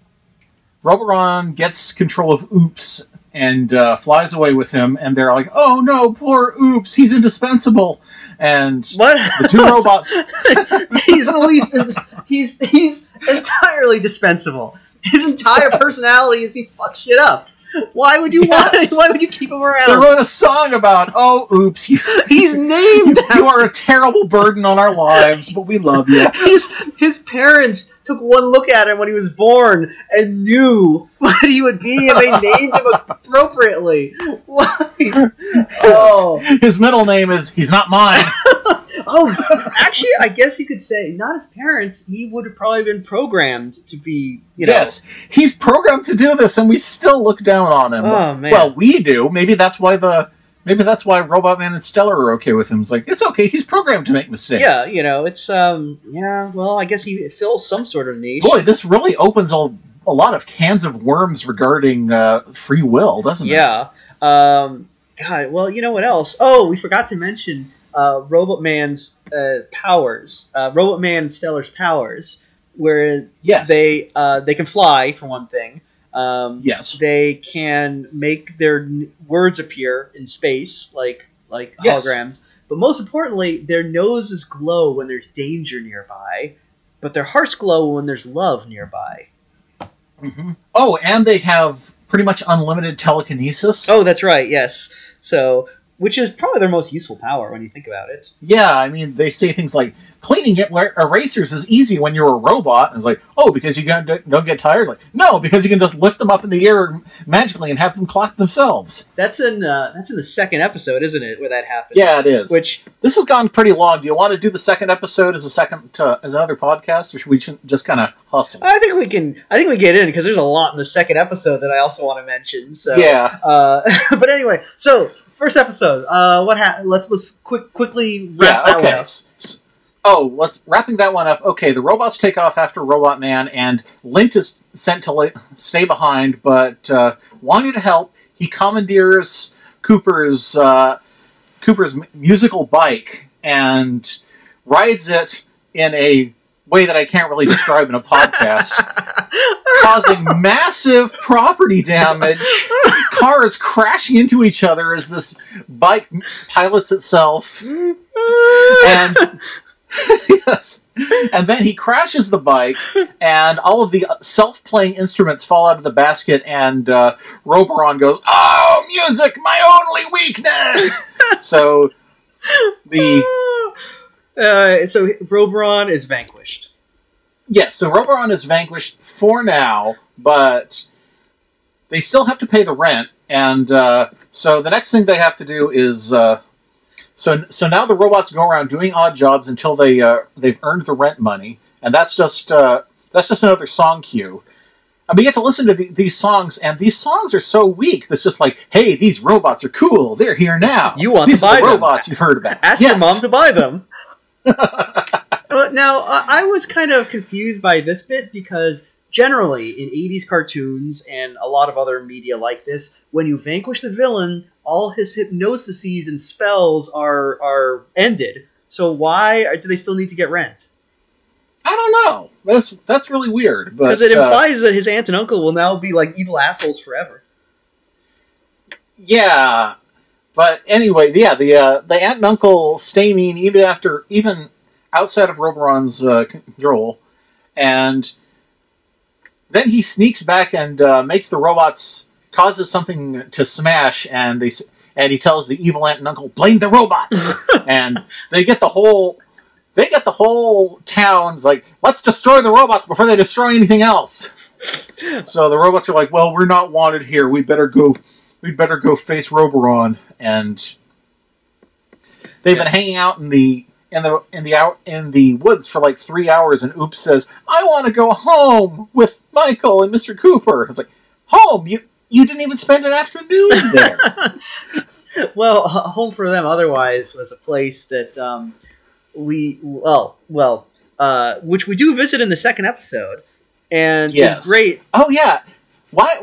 Roberon gets control of Oops and flies away with him, and they're like, "Oh no, poor Oops, he's indispensable." And what? The two robots. He's the least. He's entirely dispensable. His entire personality is he fucks shit up. Why would you Why would you keep him around? They wrote a song about, oh, Oops, he's named. You are a terrible burden on our lives, but we love you. His parents took one look at him when he was born and knew what he would be, and they named him appropriately. Why? Oh, his middle name is He's Not Mine. Oh, actually, I guess you could say not his parents. He would have probably been programmed to be, Yes, he's programmed to do this, and we still look down on him. Oh man. Well, we do. Maybe that's why Robotman and Stellar are okay with him. It's like, it's okay. He's programmed to make mistakes. Yeah, it's well, I guess he fills some sort of niche. Boy, this really opens a lot of cans of worms regarding free will, doesn't it? Yeah. God. Well, you know what else? Oh, we forgot to mention. Robotman's powers, Robotman and Stellar's powers, where they can fly for one thing. Yes, they can make their words appear in space, like holograms. But most importantly, their noses glow when there's danger nearby, but their hearts glow when there's love nearby. Mm-hmm. Oh, and they have pretty much unlimited telekinesis. Oh, that's right. Yes. So. Which is probably their most useful power when you think about it. Yeah, I mean, they say things like, cleaning erasers is easy when you're a robot. And it's like, oh, because you don't get tired? Like, no, because you can just lift them up in the air magically and have them clap themselves. That's in the second episode, isn't it, where that happens? Yeah, it is. Which this has gone pretty long. Do you want to do the second episode as another podcast, or should we just kind of hustle? I think we get in, because there's a lot in the second episode that I also want to mention. So yeah. But anyway, so first episode. What happened? Let's quickly wrap that one up. Wrapping that one up. Okay, the robots take off after Robotman, and Lint is sent to stay behind, but wanting to help, he commandeers Cooper's musical bike and rides it in a way that I can't really describe in a podcast, causing massive property damage, cars crashing into each other as this bike pilots itself, and yes, and then he crashes the bike, and all of the self-playing instruments fall out of the basket, and Roberon goes, "Oh, music, my only weakness!" So so Roberon is vanquished. Yes, so Roberon is vanquished for now, but they still have to pay the rent, and so the next thing they have to do is so now the robots go around doing odd jobs until they've earned the rent money, and that's just another song cue. And we get to listen to these songs, and these songs are so weak. It's just like, hey, these robots are cool. They're here now. You want these to buy are the them. robots you've heard about. Ask your mom to buy them. Now, I was kind of confused by this bit because generally in 80s cartoons and a lot of other media like this, when you vanquish the villain, all his hypnoses and spells are ended. So why do they still need to get rent? I don't know. That's really weird. Because it implies that his aunt and uncle will now be like evil assholes forever. Yeah. But anyway, yeah, the aunt and uncle stay mean even outside of Roberon's control, and then he sneaks back and makes the robots, causes something to smash, and he tells the evil aunt and uncle, blame the robots, and they get the whole town's like, let's destroy the robots before they destroy anything else. So the robots are like, well, we're not wanted here. We better go face Roberon, and they've been hanging out in the woods for like 3 hours, and Oops says, I want to go home with Michael and Mr. Cooper. It's like, home? You didn't even spend an afternoon there. Well, Home for Them otherwise was a place that which we do visit in the second episode, and it's great. Oh yeah, why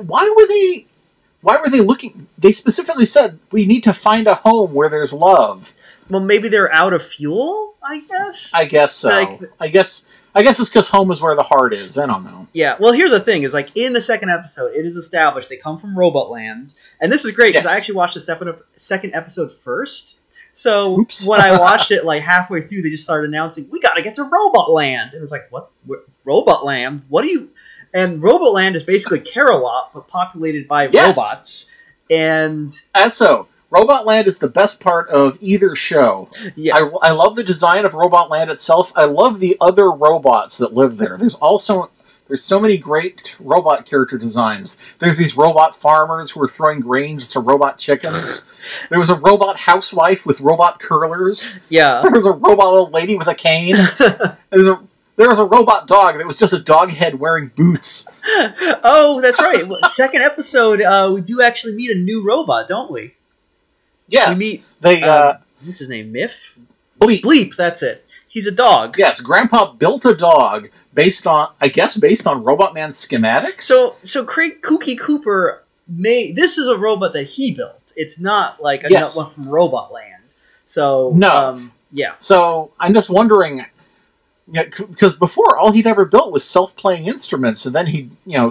were they looking? They specifically said we need to find a home where there's love. Well, maybe they're out of fuel, I guess. I guess so. I guess it's because home is where the heart is. I don't know. Yeah. Well, here's the thing: is like in the second episode, it is established they come from Robotland, and this is great because I actually watched the second episode first. So when I watched it, like halfway through, they just started announcing, "We got to get to Robotland," and it was like, "What? Robotland? What do you?" And Robotland is basically Carolot, but populated by robots. And so, Robotland is the best part of either show. Yeah. I love the design of Robotland itself. I love the other robots that live there. There's so many great robot character designs. There's these robot farmers who are throwing grains to robot chickens. There was a robot housewife with robot curlers. Yeah. There was a robot old lady with a cane. There was a robot dog that was just a dog head wearing boots. Oh, that's right. Second episode, we do actually meet a new robot, don't we? Yes. We meet, what's his name, Miff? Bleep. Bleep, that's it. He's a dog. Yes, Grandpa built a dog based on Robotman's schematics. So Craig Kooky Cooper this is a robot that he built. It's not like one from Robotland. So, no. Yeah. So, I'm just wondering... Yeah, because before, all he'd ever built was self-playing instruments, and then he,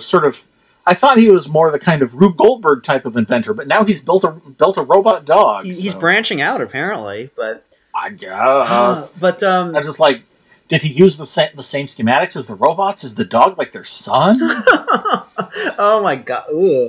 I thought he was more the kind of Rube Goldberg type of inventor, but now he's built a robot dog. He's branching out, apparently, but... I guess. But, I was just like, did he use the same schematics as the robots? Is the dog like their son? Oh my god.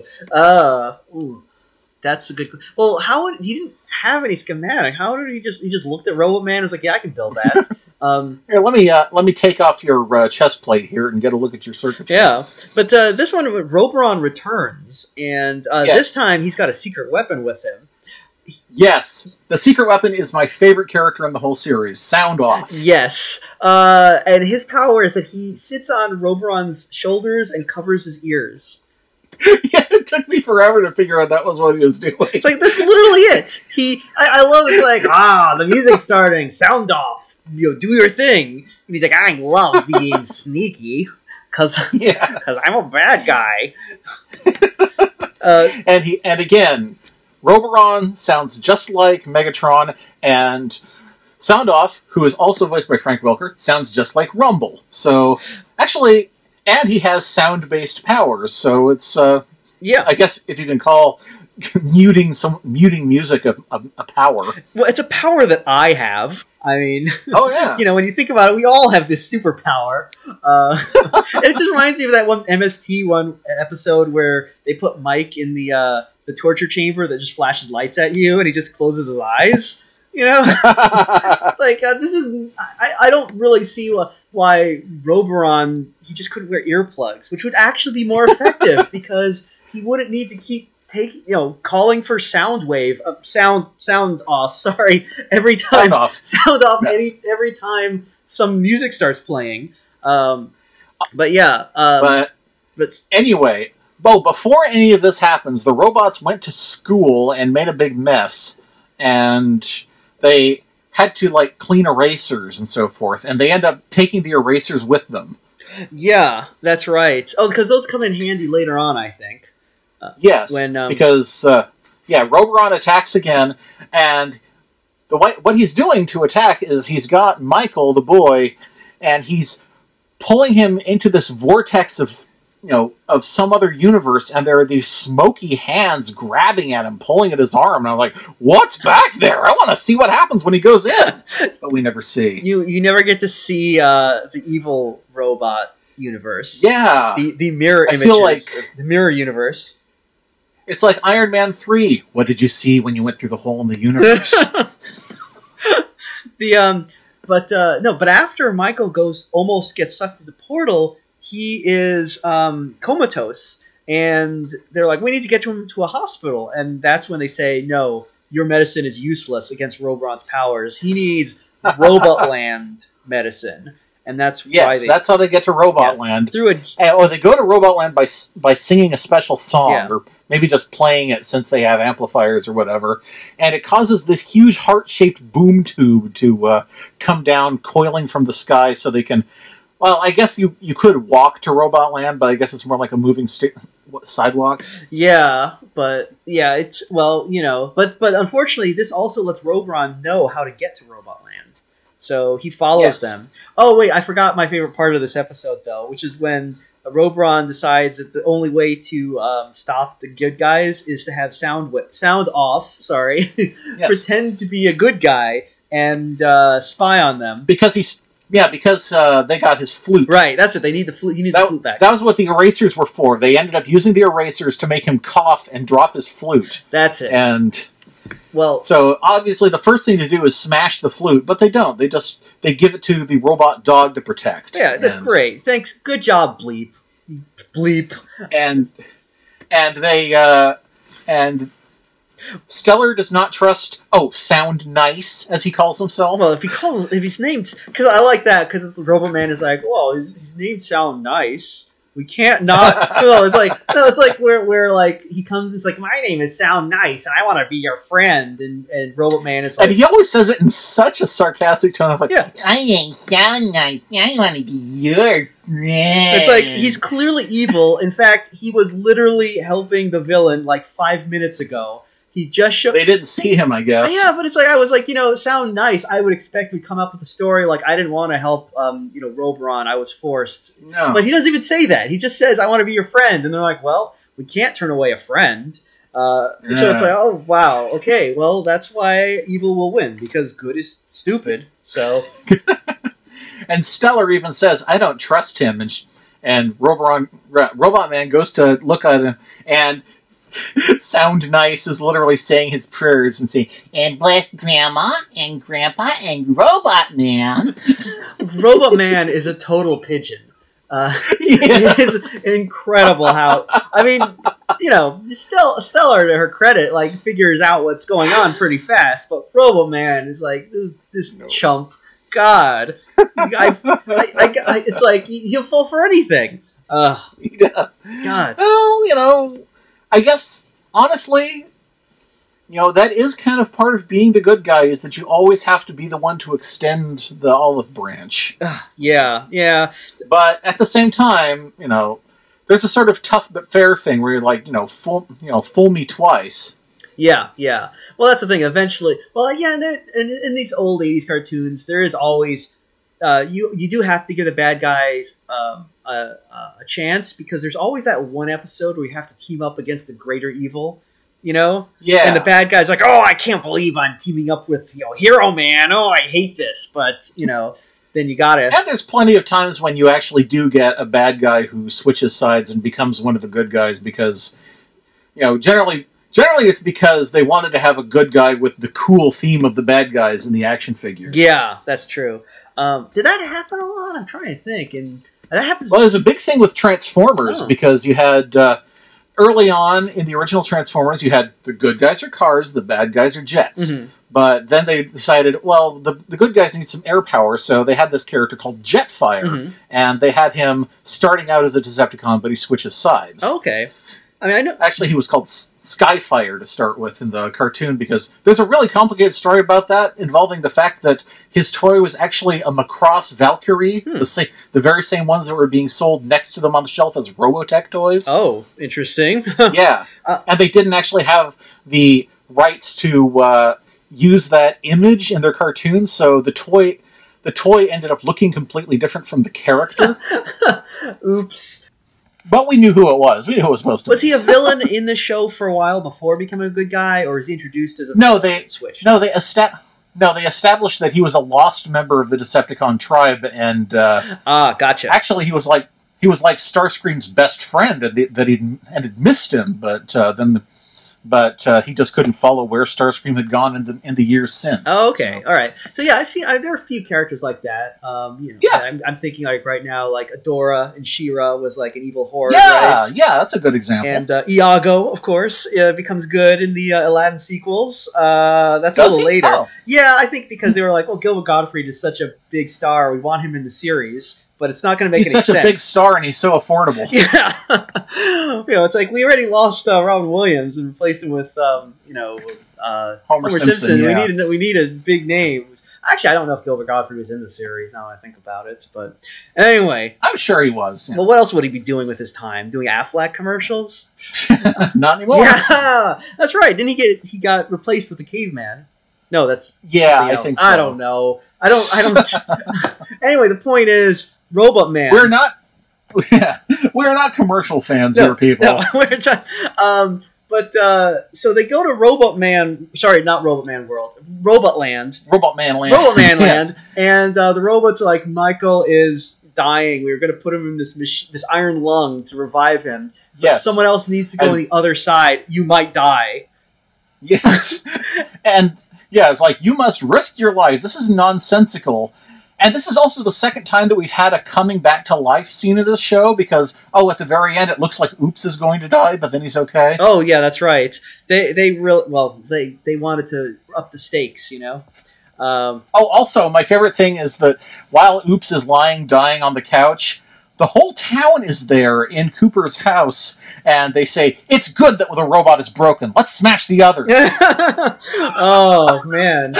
Ooh. That's a good... Well, he didn't have any schematic. How did he just looked at Robotman and was like, yeah, I can build that. Here, let me take off your chest plate here and get a look at your circuitry. Yeah, but this one, Roberon returns, and this time he's got a secret weapon with him. Yes, the secret weapon is my favorite character in the whole series, Sound Off. Yes, and his power is that he sits on Roberon's shoulders and covers his ears. Yeah, it took me forever to figure out that was what he was doing. It's like, that's literally it. I love it. It's like, the music's starting. Sound off. Do your thing. And he's like, I love being sneaky because I'm a bad guy. And again, Roberon sounds just like Megatron, and Sound Off, who is also voiced by Frank Welker, sounds just like Rumble. So, actually... And he has sound-based powers, so it's I guess if you can call muting music a power. Well, it's a power that I have. I mean, oh yeah. When you think about it, we all have this superpower. It just reminds me of that one MST episode where they put Mike in the torture chamber that just flashes lights at you, and he just closes his eyes. It's like this is. I don't really see why Roberon he just couldn't wear earplugs, which would actually be more effective because he wouldn't need to keep calling for sound off. Sorry, every time sound off yes. every time some music starts playing. But anyway, well, before any of this happens, the robots went to school and made a big mess, and they had to clean erasers and so forth, and they end up taking the erasers with them. Yeah, that's right. Oh, because those come in handy later on, I think. Yes, because Roberon attacks again, and what he's doing to attack is he's got Michael, the boy, and he's pulling him into this vortex of some other universe, and there are these smoky hands grabbing at him, pulling at his arm, and I'm like, what's back there? I want to see what happens when he goes in. But we never see. You never get to see the evil robot universe. Yeah. The mirror images. I feel like the mirror universe. It's like Iron Man 3. What did you see when you went through the hole in the universe? But after Michael almost gets sucked through the portal, he is comatose, and they're like, we need to get him to a hospital. And that's when they say, no, your medicine is useless against Roberon's powers. He needs Robotland medicine. and that's yes, that's how they get to Robotland. Or they go to Robotland by singing a special song, or maybe just playing it since they have amplifiers or whatever. And it causes this huge heart-shaped boom tube to come down, coiling from the sky, so they can. Well, I guess you could walk to Robotland, but I guess it's more like a moving sidewalk. Yeah, but it's but unfortunately, this also lets Roberon know how to get to Robotland. So he follows them. Oh, wait, I forgot my favorite part of this episode, though, which is when Roberon decides that the only way to stop the good guys is to have sound off, pretend to be a good guy and spy on them. Because they got his flute. Right, that's it. They need the flute. He needs the flute back. That was what the erasers were for. They ended up using the erasers to make him cough and drop his flute. That's it. And... so obviously the first thing to do is smash the flute, but they don't. They give it to the robot dog to protect. Yeah, that's great. Thanks. Good job, Bleep. Bleep. And Stellar does not trust. Sound nice, as he calls himself. Well, if his name's, because I like that because Robotman is like, well, his name sound nice. We can't not. It's like where like he comes. It's like, my name is Sound Nice, and I want to be your friend. And Robotman is like, and he always says it in such a sarcastic tone. Of like, I ain't Sound Nice. I want to be your friend. It's like he's clearly evil. In fact, he was literally helping the villain like 5 minutes ago. He just showed. They didn't see him, I guess. Yeah, but it's like I was like, Sound Nice. I would expect we'd come up with a story like I didn't want to help, Roberon. I was forced. No, but he doesn't even say that. He just says, "I want to be your friend," and they're like, "Well, we can't turn away a friend." So it's like, oh wow, okay, well that's why evil will win because good is stupid. So, and Stellar even says, "I don't trust him," and Robotman goes to look at him and. Sound Nice is literally saying his prayers and saying, and bless Grandma and Grandpa and Robotman. Robotman is a total pigeon. It's incredible how, Stellar to her credit, like figures out what's going on pretty fast, but Robotman is like this chump. God, it's like he'll fall for anything. He does. God. Well, I guess, honestly, that is kind of part of being the good guy, is that you always have to be the one to extend the olive branch. Yeah. But at the same time, there's a sort of tough but fair thing where you're like, fool me twice. Yeah. Well, that's the thing. Eventually, in these old 80s cartoons, there is always, you do have to give the bad guys a chance, because there's always that one episode where you have to team up against a greater evil, Yeah. And the bad guy's like, oh, I can't believe I'm teaming up with, Hero Man. Oh, I hate this. But, then you got it. And there's plenty of times when you actually do get a bad guy who switches sides and becomes one of the good guys because, generally it's because they wanted to have a good guy with the cool theme of the bad guys in the action figures. Yeah, that's true. Did that happen a lot? I'm trying to think. And that happens. Well, there's a big thing with Transformers because you had early on in the original Transformers, you had the good guys are cars, the bad guys are jets. Mm-hmm. But then they decided, well, the good guys need some air power, so they had this character called Jetfire, and they had him starting out as a Decepticon, but he switches sides. Okay. I know. Actually, he was called Skyfire to start with in the cartoon, because there's a really complicated story about that, involving the fact that his toy was actually a Macross Valkyrie, the very same ones that were being sold next to them on the shelf as Robotech toys. Oh, interesting. Yeah. And they didn't actually have the rights to use that image in their cartoons, so the toy ended up looking completely different from the character. Oops. But we knew who it was. We knew who it was supposed to be. Was he a villain in the show for a while before becoming a good guy, or is he introduced as a villain? They established that he was a lost member of the Decepticon tribe, and gotcha. Actually, he was like Starscream's best friend, and had missed him. But then but he just couldn't follow where Starscream had gone in the years since. Oh, okay, all right. So yeah, there are a few characters like that. I'm thinking like right now, like Adora and She-Ra was like an evil horde. Yeah, right? yeah, that's a good example. And Iago, of course, becomes good in the Aladdin sequels. That's a little later. Oh. Yeah, I think because they were like, well, Gilbert Gottfried is such a big star, we want him in the series. But it's not going to make any sense. He's such a big star, and he's so affordable. Yeah, it's like we already lost Robin Williams and replaced him with, Homer Simpson. Yeah. We need a big name. Actually, I don't know if Gilbert Gottfried was in the series. Now I think about it, but anyway, I'm sure he was. Yeah. Well, what else would he be doing with his time? Doing Aflac commercials? Not anymore. Yeah, that's right. Didn't he got replaced with the caveman? No, that's I think so. I don't know. I don't. Anyway, the point is. Robotman. We're not commercial fans here, people. No, so they go to Robotman. Sorry, not Robotman World. Robotland. Robotman Land. Robotman Land, and the robots are like, Michael is dying. We were going to put him in this iron lung to revive him. Yes. Someone else needs to go to the other side. You might die. Yes. And yeah, it's like, you must risk your life. This is nonsensical. And this is also the second time that we've had a coming back to life scene of this show, because, at the very end it looks like Oops is going to die, but then he's okay. Oh, yeah, that's right. They wanted to up the stakes, Also, my favorite thing is that while Oops is dying on the couch, the whole town is there in Cooper's house, and they say, it's good that the robot is broken. Let's smash the others. Oh, man.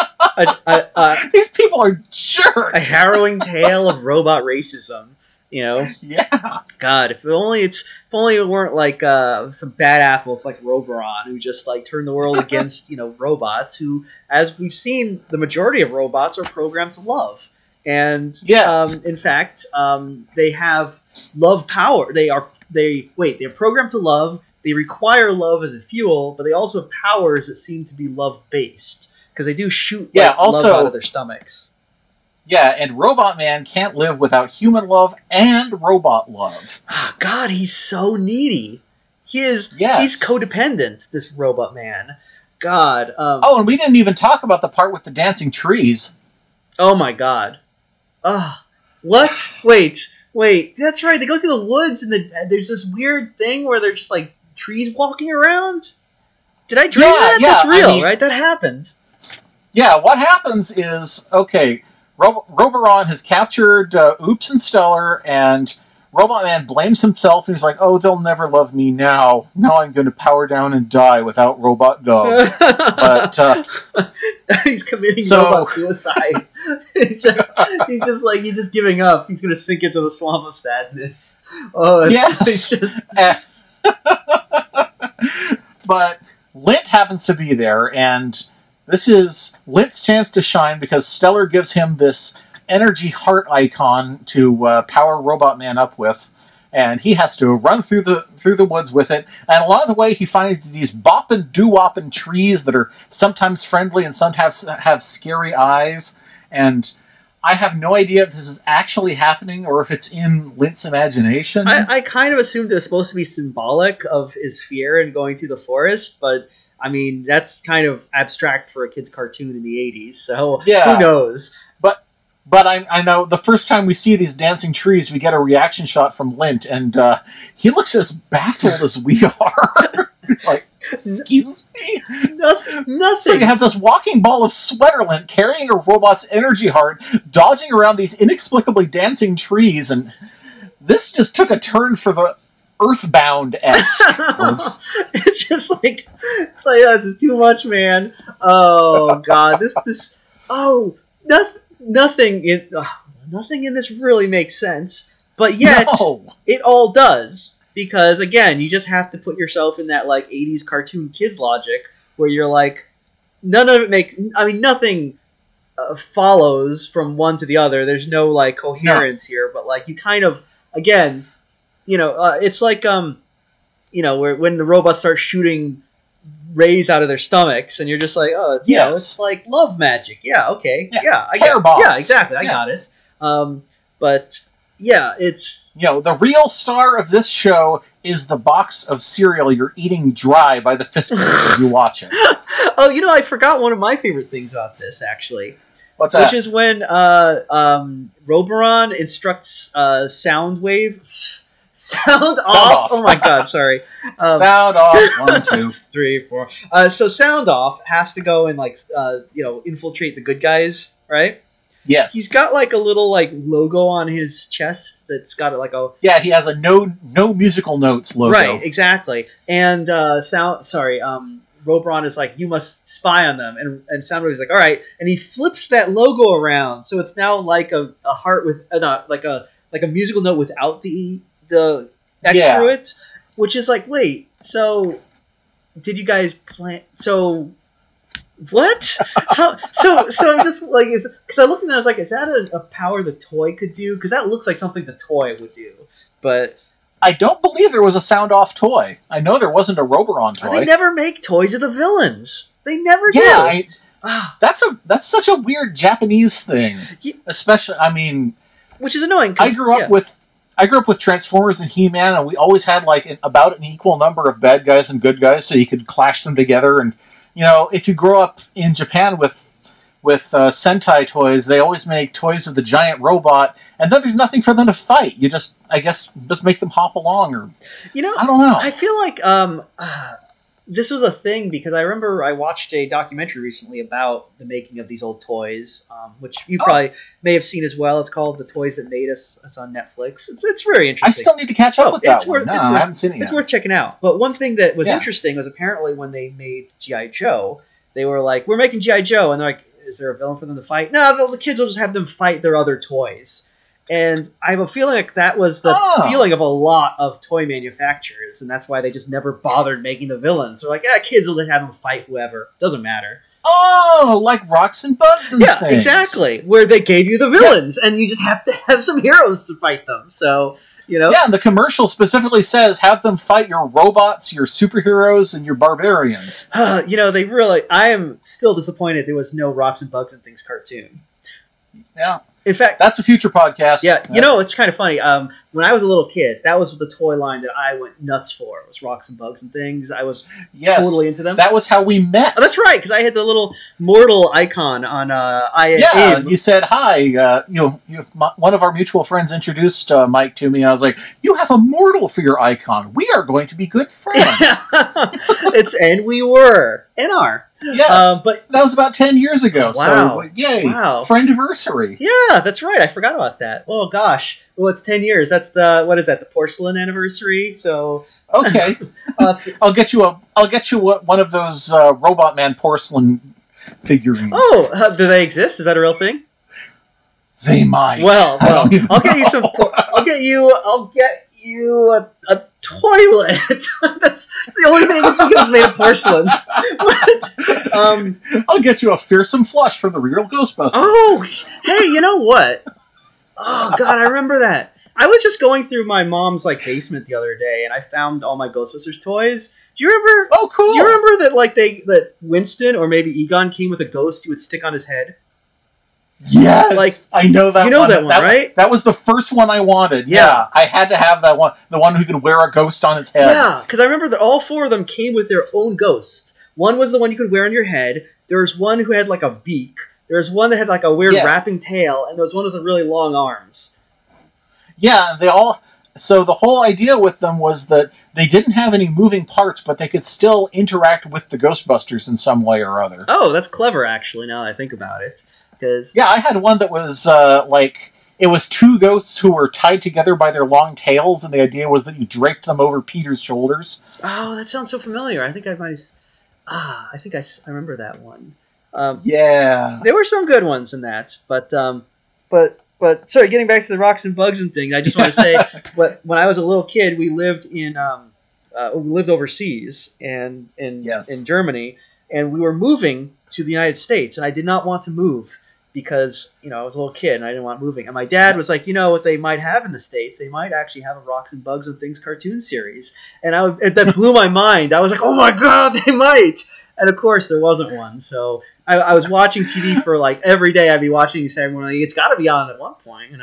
These people are jerks. A harrowing tale of robot racism, Yeah. God, if only it weren't like some bad apples like Roberon who just like turn the world against robots who, as we've seen, the majority of robots are programmed to love, and in fact, they have love power. They're programmed to love. They require love as a fuel, but they also have powers that seem to be love based. Because they do shoot love out of their stomachs. Yeah, and Robotman can't live without human love and robot love. Oh, God, he's so needy. He's codependent, this Robotman. God. And we didn't even talk about the part with the dancing trees. Oh, my God. What? Wait. That's right. They go through the woods, and there's this weird thing where they're just, like, trees walking around? Did I dream that? Yeah, that's real, right? That happened. Yeah, what happens is, Roberon has captured Oops and Stellar, and Robotman blames himself, and he's like, they'll never love me now. Now I'm going to power down and die without Robot Dog. But he's committing robot suicide. he's just giving up. He's going to sink into the swamp of sadness. Yes. But Lint happens to be there, and this is Lint's chance to shine because Stellar gives him this energy heart icon to power Robotman up with, and he has to run through the woods with it. And along the way, he finds these boppin' doo-woppin' trees that are sometimes friendly and sometimes have scary eyes. And I have no idea if this is actually happening or if it's in Lint's imagination. I kind of assumed it was supposed to be symbolic of his fear in going through the forest, but I mean, that's kind of abstract for a kid's cartoon in the 80s, so who knows? But I know the first time we see these dancing trees, we get a reaction shot from Lint, and he looks as baffled as we are. Like, excuse me? Nothing. So you have this walking ball of Sweaterlint carrying a robot's energy heart, dodging around these inexplicably dancing trees, and this just took a turn for the Earthbound-esque. It's just like, this is too much, man. Oh, God. Nothing in this really makes sense, but yet it all does, because again, you just have to put yourself in that like 80s cartoon kids logic where you're like, none of it makes. I mean, nothing follows from one to the other. There's no like coherence here, but like you kind of again, it's like where when the robots start shooting rays out of their stomachs, and you're just like, it's like love magic. Yeah, okay. Yeah, I care bots. Yeah, exactly. I got it. But Yeah, it's... the real star of this show is the box of cereal you're eating dry by the fistfuls as you watch it. Oh, I forgot one of my favorite things about this, actually. What's that? Which is when Roberon instructs Soundwave... Sound off! Oh my god, sorry. Sound off. 1, 2, 3, 4. So Sound Off has to go and, infiltrate the good guys, right? Yes. He's got a little logo on his chest that's got a Yeah, he has a no musical notes logo. Right, exactly. And Roberon is like, you must spy on them, and Soundwave is like, all right, and he flips that logo around, so it's now like a heart with like a musical note without the X through it, which is like, wait, so did you guys plan? So. What? How? So I'm just like, because I looked at that, I was like, is that a power the toy could do? Because that looks like something the toy would do. But I don't believe there was a sound off toy. I know there wasn't a Roberon toy. They never make toys of the villains. They never do. Yeah, that's such a weird Japanese thing. Especially, which is annoying. I grew up with Transformers and He-Man, and we always had about an equal number of bad guys and good guys, so you could clash them together. And if you grow up in Japan with Sentai toys, they always make toys of the giant robot, and then there's nothing for them to fight. You just make them hop along, or I don't know. I feel like this was a thing because I remember I watched a documentary recently about the making of these old toys, which you probably may have seen as well. It's called "The Toys That Made Us." It's on Netflix. It's very interesting. I still need to catch up with that one. I haven't seen it yet. It's worth checking out. But one thing that was interesting was apparently when they made G.I. Joe, they were like, "We're making G.I. Joe," and they're like, "Is there a villain for them to fight?" No, the kids will just have them fight their other toys. And I have a feeling like that was the feeling of a lot of toy manufacturers, and that's why they just never bothered making the villains. They're like, kids will just have them fight whoever. Doesn't matter. Oh, like Rocks and Bugs and things. Yeah, exactly. Where they gave you the villains, and you just have to have some heroes to fight them. So, Yeah, and the commercial specifically says, have them fight your robots, your superheroes, and your barbarians. They really... I am still disappointed there was no Rocks and Bugs and Things cartoon. Yeah. In fact, that's a future podcast. Yeah, it's kind of funny. When I was a little kid, that was the toy line that I went nuts for. It was Rocks and Bugs and Things. I was totally into them. That was how we met. Oh, that's right, because I had the little mortal icon on you said hi. One of our mutual friends introduced Mike to me, and I was like, "You have a mortal for your icon. We are going to be good friends." And we were and are. Yes, but that was about 10 years ago. Wow. So, yay. Wow. Friendiversary. Yeah, that's right. I forgot about that. Oh, gosh. Well, it's 10 years. That's the porcelain anniversary. So. Okay. I'll get you one of those Robotman porcelain figurines. Oh, do they exist? Is that a real thing? They might. Well, I'll get you some. I'll get you a toilet. That's the only thing I can think of is made of porcelain. I'll get you a fearsome flush from the real Ghostbusters. Oh, hey, you know what? Oh, God, I remember that. I was just going through my mom's basement the other day, and I found all my Ghostbusters toys. Do you remember? Oh, cool. Do you remember that that Winston or maybe Egon came with a ghost you would stick on his head? Yes, I know that. You know that one, right? That was the first one I wanted. Yeah, I had to have that one. The one who could wear a ghost on his head. Yeah, because I remember that all four of them came with their own ghosts. One was the one you could wear on your head. There was one who had a beak. There was one that had a weird wrapping tail, and there was one with the really long arms. Yeah, so the whole idea with them was that they didn't have any moving parts, but they could still interact with the Ghostbusters in some way or other. Oh, that's clever, actually, now that I think about it. Yeah, I had one that was it was two ghosts who were tied together by their long tails, and the idea was that you draped them over Peter's shoulders. Oh, that sounds so familiar. I think I might. I remember that one. Yeah, there were some good ones in that, but sorry, getting back to the Rocks and Bugs and things, I just want to say, when I was a little kid, we lived overseas and in Germany, and we were moving to the United States, and I did not want to move because I was a little kid and I didn't want moving. And my dad was like, what they might have in the States? They might actually have a Rocks and Bugs and Things cartoon series, and that blew my mind. I was like, oh my God, they might! And of course, there wasn't one. So I was watching TV for every day. I'd be watching Saturday morning. It's got to be on at one point,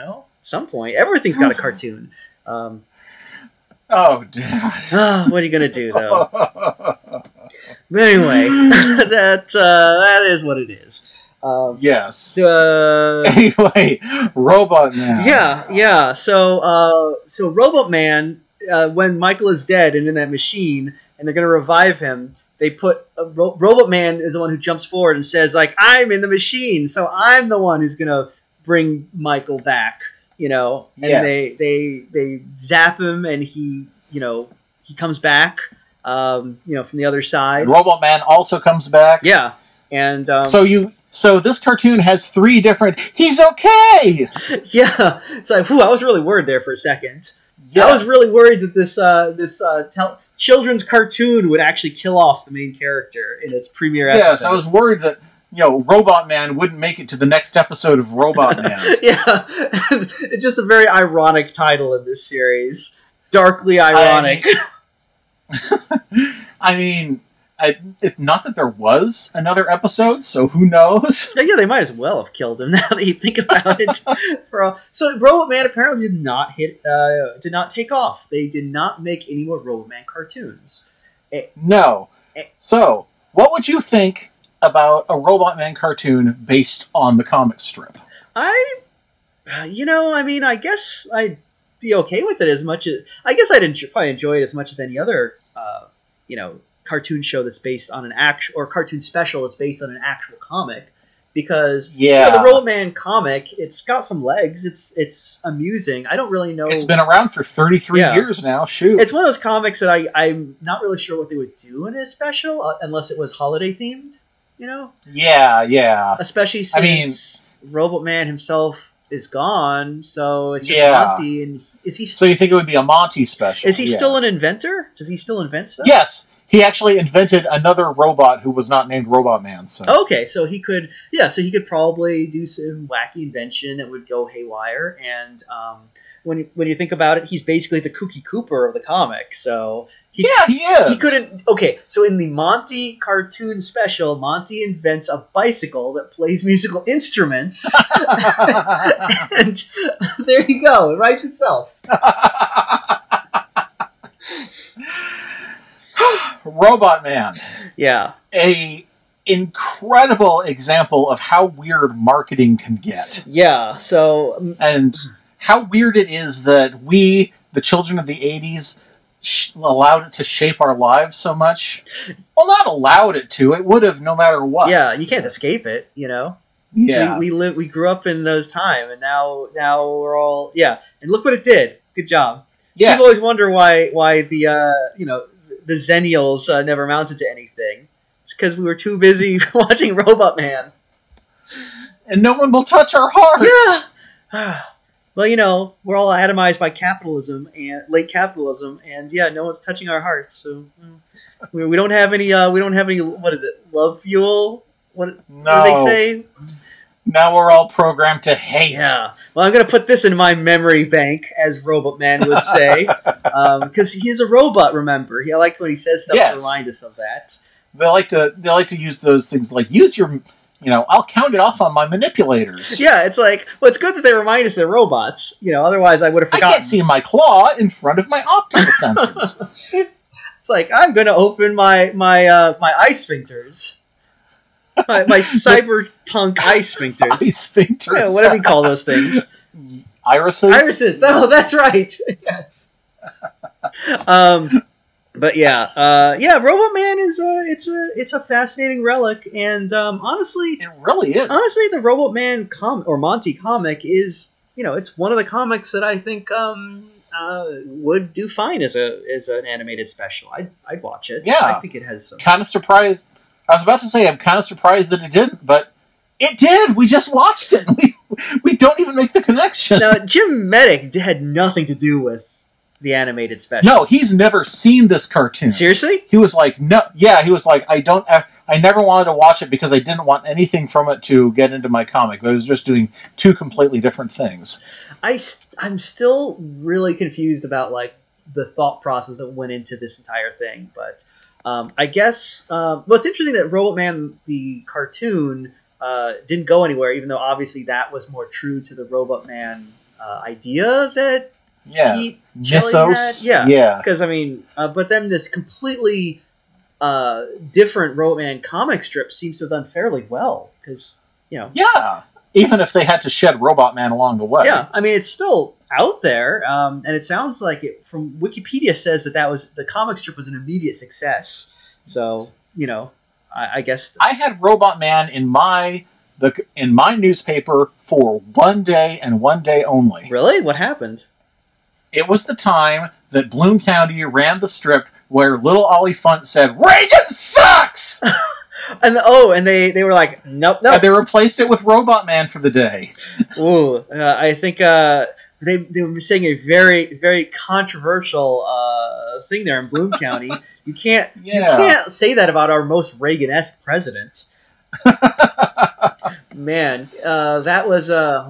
some point. Everything's got a cartoon. Oh, Dad. What are you gonna do though? But anyway, that is what it is. Yes. Anyway, Robotman. Yeah. So Robotman, when Michael is dead and in that machine, and they're gonna revive him, they put Robotman is the one who jumps forward and says, like, I'm in the machine, so I'm the one who's gonna bring Michael back. And they zap him, and he comes back. From the other side. And Robotman also comes back. Yeah, and so this cartoon has 3 different. He's okay. Yeah, it's like, I was really worried there for a second. Yes. I was really worried that this children's cartoon would actually kill off the main character in its premiere episode. Yes, I was worried that Robotman wouldn't make it to the next episode of Robotman. Yeah, it's just a very ironic title in this series. Darkly ironic. I mean, not that there was another episode, so who knows? Yeah, they might as well have killed him now that you think about it. So Robotman apparently did not take off. They did not make any more Robotman cartoons. No. So, what would you think about a Robotman cartoon based on the comic strip? I guess I'd be okay with it as much as... I guess I'd probably enjoy it as much as any other, cartoon show that's based on an actual... or cartoon special that's based on an actual comic. Because, the Robotman comic, it's got some legs. It's amusing. I don't really know... It's been around for 33 years now. Shoot. It's one of those comics that I'm not really sure what they would do in a special, unless it was holiday-themed, Yeah. Especially since Robotman himself is gone, so it's just Monty. And is he? So you think it would be a Monty special? Is he still an inventor? Does he still invent stuff? Yes, he actually invented another robot who was not named Robotman. So okay, so he could, probably do some wacky invention that would go haywire. And when you think about it, he's basically the Kooky Cooper of the comic. So he is. He couldn't. Okay, so in the Monty cartoon special, Monty invents a bicycle that plays musical instruments, and there you go. It writes itself. Robotman. Yeah. A incredible example of how weird marketing can get. Yeah. So and how weird it is that we, the children of the 80s, allowed it to shape our lives so much. Well, not allowed it to. It would have no matter what. Yeah, you can't escape it, Yeah. We grew up in those times, and now we're all... Yeah, and look what it did. Good job. Yes. People always wonder why the Zennials never amounted to anything. It's because we were too busy watching Robotman. And no one will touch our hearts. Yeah. Well, we're all atomized by capitalism and late capitalism, and no one's touching our hearts. So we don't have any. What is it? Love fuel? What do they say? Now we're all programmed to hate. Yeah. Well, I'm going to put this in my memory bank, as Robotman would say, because he's a robot. Remember, I like when he says stuff to remind us of that. They like to use those things like use your. I'll count it off on my manipulators. Yeah, it's like, well, it's good that they remind us they're robots. Otherwise I would have forgotten. I can't see my claw in front of my optical sensors. It's like, I'm going to open my eye sphincters. My cyberpunk eye sphincters. Eye sphincters. Yeah, whatever you call those things. Irises? Irises. Oh, that's right. Yes. But Robotman is it's a fascinating relic, and honestly, it really is. Honestly, the Robotman or Monty comic is it's one of the comics that I think would do fine as an animated special. I'd watch it. Yeah, I think it has some. Kind of surprised. I was about to say I'm kind of surprised that it didn't, but it did. We just watched it. We don't even make the connection. Now, Jim Medic had nothing to do with the animated special. No, he's never seen this cartoon. Seriously? He was like, no. Yeah, he was like, I never wanted to watch it because I didn't want anything from it to get into my comic. But it was just doing 2 completely different things. I'm still really confused about the thought process that went into this entire thing. But I guess it's interesting that Robotman the cartoon didn't go anywhere, even though obviously that was more true to the Robotman idea that mythos. had. Because I mean, but then this completely different Robotman comic strip seems to have done fairly well because even if they had to shed Robotman along the way. Yeah, I mean it's still out there, and it sounds like it from Wikipedia says that was the comic strip was an immediate success. So I guess I had Robotman in my newspaper for 1 day and 1 day only. Really? What happened? It was the time that Bloom County ran the strip where Little Ollie Funt said, "Reagan sucks!" and they were like, nope. And they replaced it with Robotman for the day. Ooh, I think they were saying a very, very controversial thing there in Bloom County. You can't say that about our most Reagan-esque president. Man, that was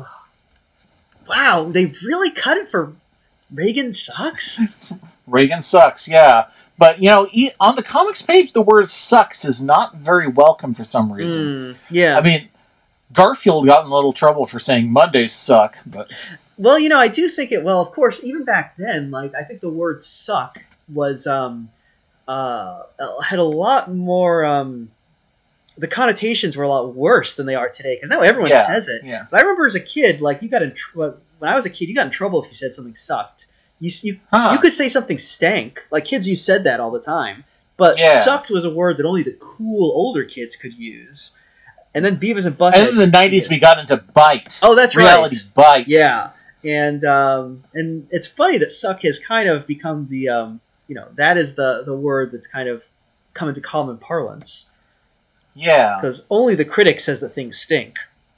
wow. They really cut it for Reagan sucks. Reagan sucks, yeah. But on the comics page, the word "sucks" is not very welcome for some reason. Yeah, I mean, Garfield got in a little trouble for saying Mondays suck, but well, I do think it. Well, of course, even back then, like I think the word "suck" was had a lot more. The connotations were a lot worse than they are today because now everyone says it. Yeah. But I remember as a kid, like when I was a kid, you got in trouble if you said something sucked. You could say something stank. Like kids, you said that all the time. But sucked was a word that only the cool older kids could use. And then Beavis and Butthead. And in the 90s, we got into bites. Oh, that's Reality bites. Yeah. And it's funny that suck has kind of become the that is the word that's kind of come into common parlance. Yeah. Because only the critic says that things stink.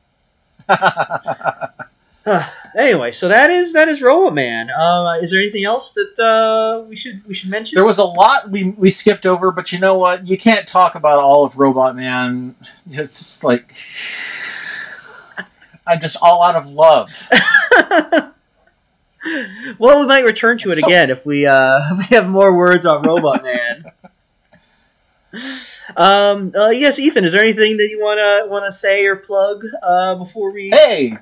Anyway, so that is Robotman. Is there anything else that we should mention? There was a lot we skipped over, but you know what? You can't talk about all of Robotman. It's just like I'm just all out of love. Well, we might return to it again if we have more words on Robotman. Yes, Ethan. Is there anything that you wanna say or plug before we? Hey,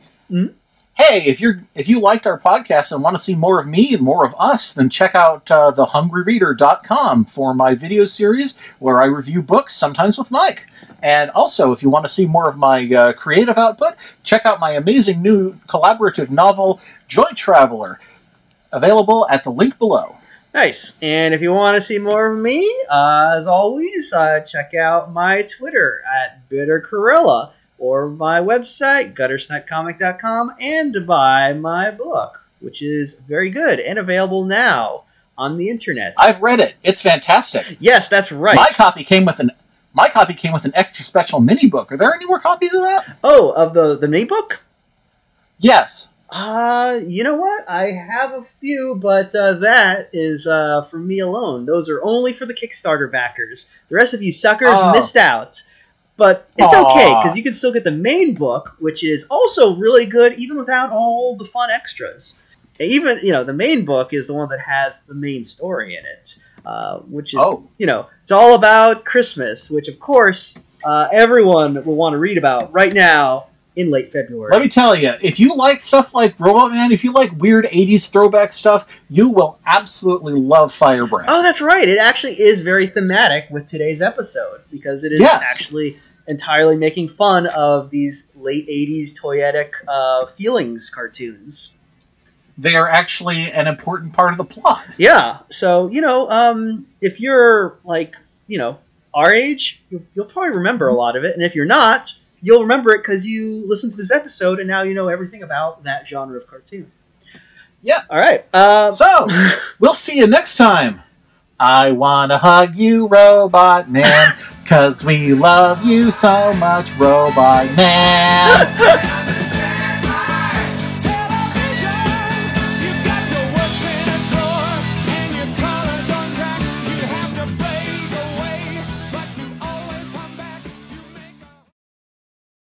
if you liked our podcast and want to see more of me and more of us, then check out thehungryreader.com for my video series where I review books, sometimes with Mike. And also, if you want to see more of my creative output, check out my amazing new collaborative novel, Joy Traveler, available at the link below. Nice. And if you want to see more of me, as always, check out my Twitter at BitterCorilla, or my website, guttersnapcomic.com, and buy my book, which is very good and available now on the internet. I've read it. It's fantastic. Yes, that's right. My copy came with an extra special mini book. Are there any more copies of that? Oh, of the mini book? Yes. You know what? I have a few, but that is for me alone. Those are only for the Kickstarter backers. The rest of you suckers missed out. But it's okay, because you can still get the main book, which is also really good, even without all the fun extras. Even, the main book is the one that has the main story in it, which is, it's all about Christmas, which, of course, everyone will want to read about right now in late February. Let me tell you, if you like stuff like Robotman, if you like weird 80s throwback stuff, you will absolutely love Firebrand. Oh, that's right. It actually is very thematic with today's episode, because it is actually entirely making fun of these late 80s toyetic feelings cartoons. They are actually an important part of the plot. Yeah. So, if you're, like, our age, you'll probably remember a lot of it. And if you're not, you'll remember it because you listened to this episode and now you know everything about that genre of cartoon. Yeah. All right. So, we'll see you next time. I want to hug you, Robotman, because we love you so much, Robotman.